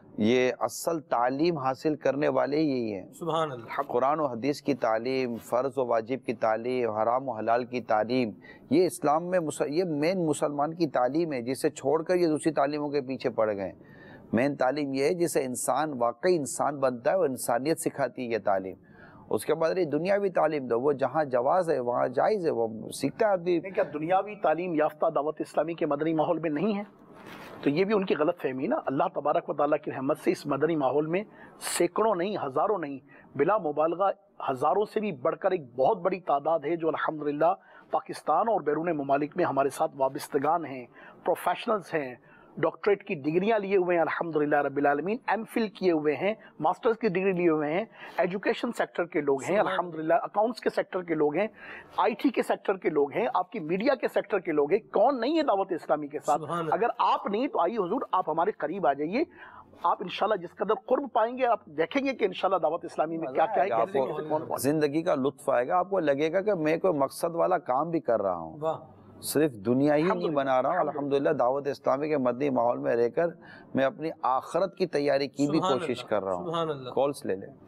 یہ اصل تعلیم حاصل کرنے والے یہی ہیں۔ سبحان اللہ۔ قرآن و حدیث کی تعلیم، فرض و واجب کی تعلیم، حرام و حلال کی تعلیم، یہ اسلام میں یہ مین مسلمان کی تعلیم ہے، جسے چھوڑ کر یہ دوسری تعلیموں کے پیچھے پڑ گئے۔ مین تعلیم یہ ہے جسے انسان واقعی انسان بنتا ہے، اور انسانیت سکھاتی ہے یہ تعلیم۔ اس کے بعد دنیاوی تعلیم دو، وہ جہاں جواز ہے وہاں جائز ہے، وہ سیکھتا ہے آدمی۔ کیا دنیاوی تعلیم یافتہ دعوت اسلامی کے مدنی ماحول میں نہیں ہے؟ تو یہ بھی ان کی غلط فہمی نا۔ اللہ تبارک و تعالیٰ کی رحمت سے اس مدنی ماحول میں سینکڑوں نہیں، ہزاروں نہیں، بلا مبالغہ ہزاروں سے بھی بڑھ کر ایک بہت بڑی تعداد ہے جو الحمدللہ پاکستان اور بیرون ممالک میں ہمارے ساتھ وابستگان ہیں، پروفیشنلز ہیں، ڈاکٹریٹ کی ڈگریاں لیے ہوئے ہیں الحمدللہ رب العالمین، ایم فل کیے ہوئے ہیں، ماسٹرز کی ڈگری لیے ہوئے ہیں، ایجوکیشن سیکٹر کے لوگ ہیں الحمدللہ، اکاؤنٹس کے سیکٹر کے لوگ ہیں، آئی ٹی کے سیکٹر کے لوگ ہیں، آپ کی میڈیا کے سیکٹر کے لوگ ہیں۔ کون نہیں ہے دعوت اسلامی کے ساتھ؟ اگر آپ نہیں تو آئیے حضور آپ ہمارے قریب آ جائیے، آپ انشاءاللہ جس قدر قرب پائیں گے آپ دیکھیں گے کہ انشاءاللہ دعوت اسلامی میں کیا کیا ہے، آپ کو زندگی کا لطف آئے گا، آپ کو لگے گا کہ میں کوئی مقصد والا کام بھی کر رہا ہوں، صرف دنیا ہی نہیں بنا رہا ہوں، الحمدللہ دعوت اسلامی کے مدنی ماحول میں رہ کر میں اپنی آخرت کی تیاری کی بھی کوشش کر رہا ہوں۔ کالز لے لیں۔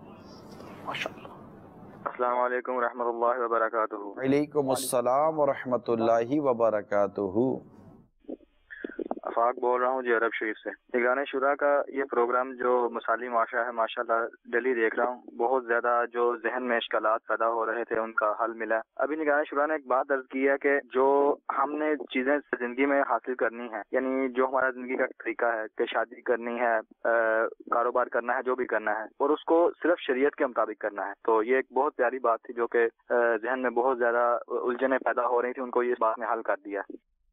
السلام علیکم ورحمۃ اللہ وبرکاتہ۔ وعلیکم السلام ورحمۃ اللہ وبرکاتہ۔ آفاق بول رہا ہوں جی عرب شریف سے۔ نگران شورا کا یہ پروگرام جو مثالی معاشرہ ہے ماشاءاللہ ڈیلی دیکھ رہا ہوں، بہت زیادہ جو ذہن میں اشکالات پیدا ہو رہے تھے ان کا حل ملا۔ ابھی نگران شورا نے ایک بات عرض کی ہے کہ جو ہم نے چیزیں زندگی میں حاصل کرنی ہے، یعنی جو ہمارا زندگی کا طریقہ ہے کہ شادی کرنی ہے، کاروبار کرنا ہے، جو بھی کرنا ہے، اور اس کو صرف شریعت کے مطابق کرنا ہے، تو یہ ایک بہت پیاری بات تھی جو کہ ذہن میں بہت زیادہ الجھنیں پیدا ہو رہی تھی، ان کو یہ بات نے حل کر دیا۔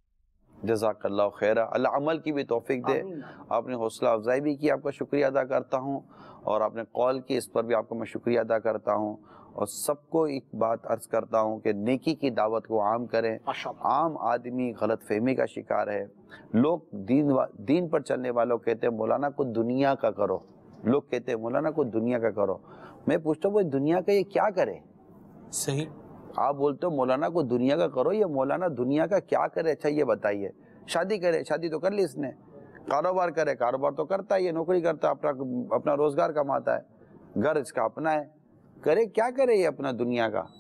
جزاک اللہ خیرہ، اللہ عمل کی بھی توفیق دے۔ آپ نے حوصلہ افزائی بھی کی، آپ کا شکریہ ادا کرتا ہوں، اور آپ نے کال کی اس پر بھی آپ کو میں شکریہ ادا کرتا ہوں، اور سب کو ایک بات عرض کرتا ہوں کہ نیکی کی دعوت کو عام کریں۔ عام آدمی غلط فہمی کا شکار ہے، لوگ دین و... دین پر چلنے والوں کہتے ہیں مولانا کو دنیا کا کرو، لوگ کہتے ہیں مولانا کو دنیا کا کرو، میں پوچھتا ہوں وہ دنیا کا یہ کیا کرے؟ صحیح، آپ بولتے ہو مولانا کو دنیا کا کرو، یہ مولانا دنیا کا کیا کرے؟ اچھا یہ بتائیے، شادی کرے، شادی تو کر لی اس نے، کاروبار کرے، کاروبار تو کرتا ہے، یہ نوکری کرتا ہے، اپنا اپنا روزگار کماتا ہے، گھر اس کا اپنا ہے، کرے کیا کرے یہ اپنا دنیا کا؟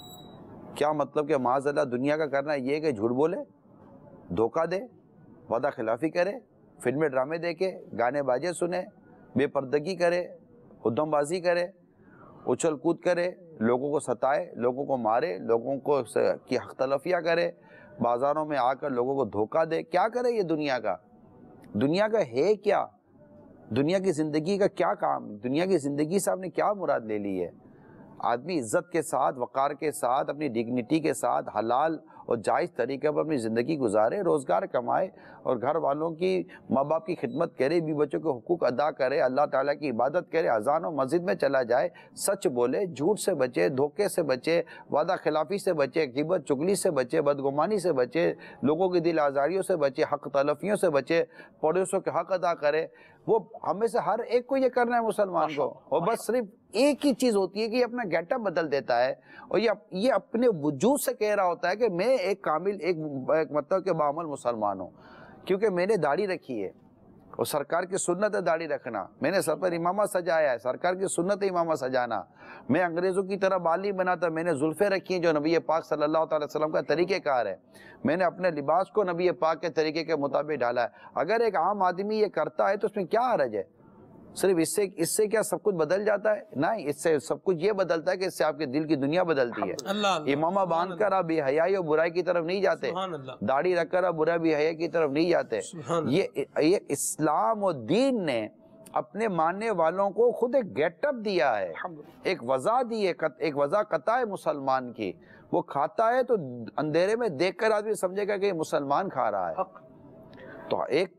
کیا مطلب کہ معاذ اللہ دنیا کا کرنا یہ کہ جھوٹ بولے، دھوکہ دے، وعدہ خلافی کرے، فلمیں ڈرامے دیکھے، گانے باجے سنے، بے پردگی کرے، ادھم بازی کرے، اچھل کود کرے، لوگوں کو ستائے، لوگوں کو مارے، لوگوں کو کی حق تلفیاں کرے، بازاروں میں آ کر لوگوں کو دھوکہ دے، کیا کرے یہ دنیا کا؟ دنیا کا ہے کیا؟ دنیا کی زندگی کا کیا کام؟ دنیا کی زندگی سے آپ نے کیا مراد لے لی ہے؟ آدمی عزت کے ساتھ، وقار کے ساتھ، اپنی ڈگنیٹی کے ساتھ حلال اور جائز طریقے پر اپنی زندگی گزارے، روزگار کمائے، اور گھر والوں کی، ماں باپ کی خدمت کرے، بیوی بچوں کے حقوق ادا کرے، اللہ تعالیٰ کی عبادت کرے، اذان و مسجد میں چلا جائے، سچ بولے، جھوٹ سے بچے، دھوکے سے بچے، وعدہ خلافی سے بچے، غیبت چگلی سے بچے، بدگمانی سے بچے، لوگوں کی دل آزاریوں سے بچے، حق تلفیوں سے بچے، پڑوسوں کے حق ادا کرے۔ وہ ہمیں سے ہر ایک کو یہ کرنا ہے مسلمان کو، اور بس صرف ایک ہی چیز ہوتی ہے کہ یہ اپنا گیٹ اپ بدل دیتا ہے، اور یہ اپنے وجود سے کہہ رہا ہوتا ہے کہ میں ایک کامل، ایک مطلب کہ بعمل مسلمان ہوں، کیونکہ میں نے داڑھی رکھی ہے، اور سرکار کی سنت ہے داڑھی رکھنا، میں نے سر پر امامہ سجایا ہے، سرکار کی سنت ہے امامہ سجانا، میں انگریزوں کی طرح بال نہیں بناتا، میں نے زلفیں رکھی ہیں جو نبی پاک صلی اللہ علیہ وسلم کا طریقہ کار ہے، میں نے اپنے لباس کو نبی پاک کے طریقے کے مطابق ڈالا ہے۔ اگر ایک عام آدمی یہ کرتا ہے تو اس میں کیا حرج ہے؟ صرف اس سے اس سے کیا سب کچھ بدل جاتا ہے؟ نہیں، اس سے سب کچھ یہ بدلتا ہے کہ اس سے آپ کے دل کی دنیا بدلتی ہے۔ امامہ باندھ کر آپ بے حیائی اور برائی کی طرف نہیں جاتے، داڑھی رکھ کر آپ برائی بے حیائی کی طرف نہیں جاتے۔ یہ یہ اسلام و دین نے اپنے ماننے والوں کو خود ایک گیٹ اپ دیا ہے، ایک وضع دی ہے، ایک وضع قطع ہے مسلمان کی۔ وہ کھاتا ہے تو اندھیرے میں دیکھ کر آدمی سمجھے گا کہ یہ مسلمان کھا رہا ہے۔ تو ایک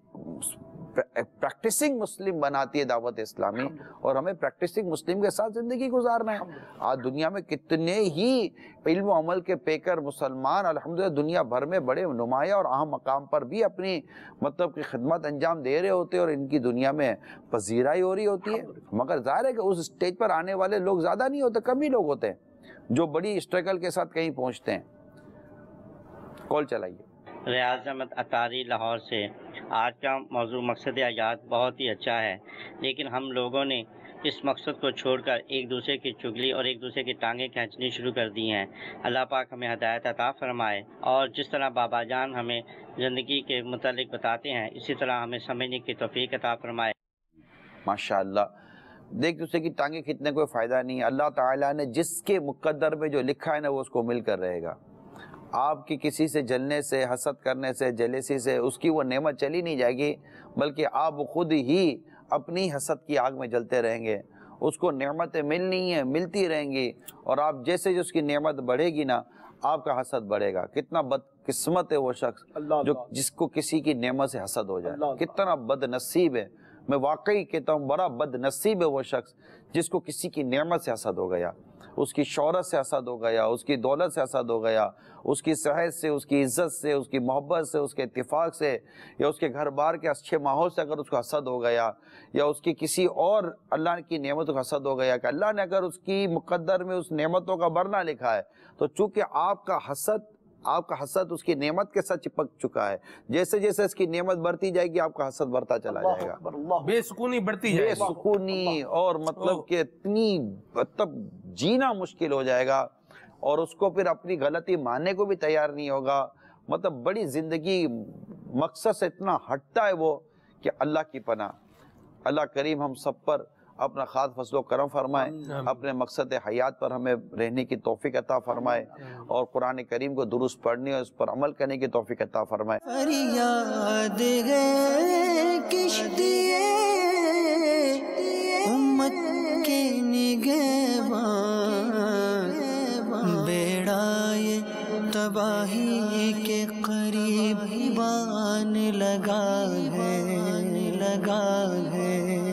پریکٹسنگ مسلم بناتی ہے دعوت اسلامی، اور ہمیں پریکٹسنگ مسلم کے ساتھ زندگی گزارنا ہے۔ آج دنیا میں کتنے ہی علم و عمل کے پیکر مسلمان الحمدللہ دنیا بھر میں بڑے نمایاں اور اہم مقام پر بھی اپنی مطلب کی خدمت انجام دے رہے ہوتے ہیں، اور ان کی دنیا میں پذیرائی ہو رہی ہوتی ہے، مگر ظاہر ہے کہ اس سٹیج پر آنے والے لوگ زیادہ نہیں ہوتے، کم ہی لوگ ہوتے ہیں جو بڑی اسٹرگل کے ساتھ کہیں پہنچتے ہیں۔ کال چلائیے۔ ریاض احمد اطاری لاہور سے۔ آج کا موضوع مقصد حیات بہت ہی اچھا ہے، لیکن ہم لوگوں نے اس مقصد کو چھوڑ کر ایک دوسرے کی چگلی اور ایک دوسرے کی ٹانگیں کھینچنی شروع کر دی ہیں۔ اللہ پاک ہمیں ہدایت عطا فرمائے، اور جس طرح بابا جان ہمیں زندگی کے متعلق بتاتے ہیں اسی طرح ہمیں سمجھنے کی توفیق عطا فرمائے۔ ماشاءاللہ، دیکھ دوسرے کی ٹانگیں کھینچنے کوئی فائدہ نہیں ہے۔ اللہ تعالیٰ نے جس کے مقدر میں جو لکھا ہے نا وہ اس کو مل کر رہے گا۔ آپ کی کسی سے جلنے سے، حسد کرنے سے، جیلیسی سے اس کی وہ نعمت چلی نہیں جائے گی، بلکہ آپ خود ہی اپنی حسد کی آگ میں جلتے رہیں گے۔ اس کو نعمتیں ملنی ہیں، ملتی رہیں گی، اور آپ جیسے جو اس کی نعمت بڑھے گی نا آپ کا حسد بڑھے گا۔ کتنا بد قسمت ہے وہ شخص جو جس کو کسی کی نعمت سے حسد ہو جائے، کتنا بد نصیب ہے۔ میں واقعی کہتا ہوں بڑا بد نصیب ہے وہ شخص جس کو کسی کی نعمت سے حسد ہو گیا، اس کی شہرت سے حسد ہو گیا، اس کی دولت سے حسد ہو گیا، اس کی صحت سے، اس کی عزت سے، اس کی محبت سے، اس کے اتفاق سے، یا اس کے گھر بار کے اچھے ماحول سے اگر اس کو حسد ہو گیا، یا اس کی کسی اور اللہ کی نعمتوں کا حسد ہو گیا کہ اللہ نے اگر اس کی مقدر میں اس نعمتوں کا بڑھنا لکھا ہے تو چونکہ آپ کا حسد آپ کا حسد اس کی نعمت کے ساتھ چپک چکا ہے، جیسے جیسے اس کی نعمت بڑھتی جائے گی آپ کا حسد بڑھتا چلا جائے گا، بے سکونی بڑھتی جائے بے گی، سکونی، اور مطلب کہ اتنی مطلب جینا مشکل ہو جائے گا، اور اس کو پھر اپنی غلطی ماننے کو بھی تیار نہیں ہوگا، مطلب بڑی زندگی مقصد سے اتنا ہٹتا ہے وہ کہ اللہ کی پناہ، اللہ کریم ہم سب پر اپنا خاص فضل و کرم فرمائے، اپنے مقصد حیات پر ہمیں رہنے کی توفیق عطا فرمائے، اور قرآن کریم کو درست پڑھنے اور اس پر عمل کرنے کی توفیق عطا فرمائے۔ فریاد ہے کشتی امت کے نگہبان، بیڑا یہ تباہی کے قریب بان لگا ہے لگا ہے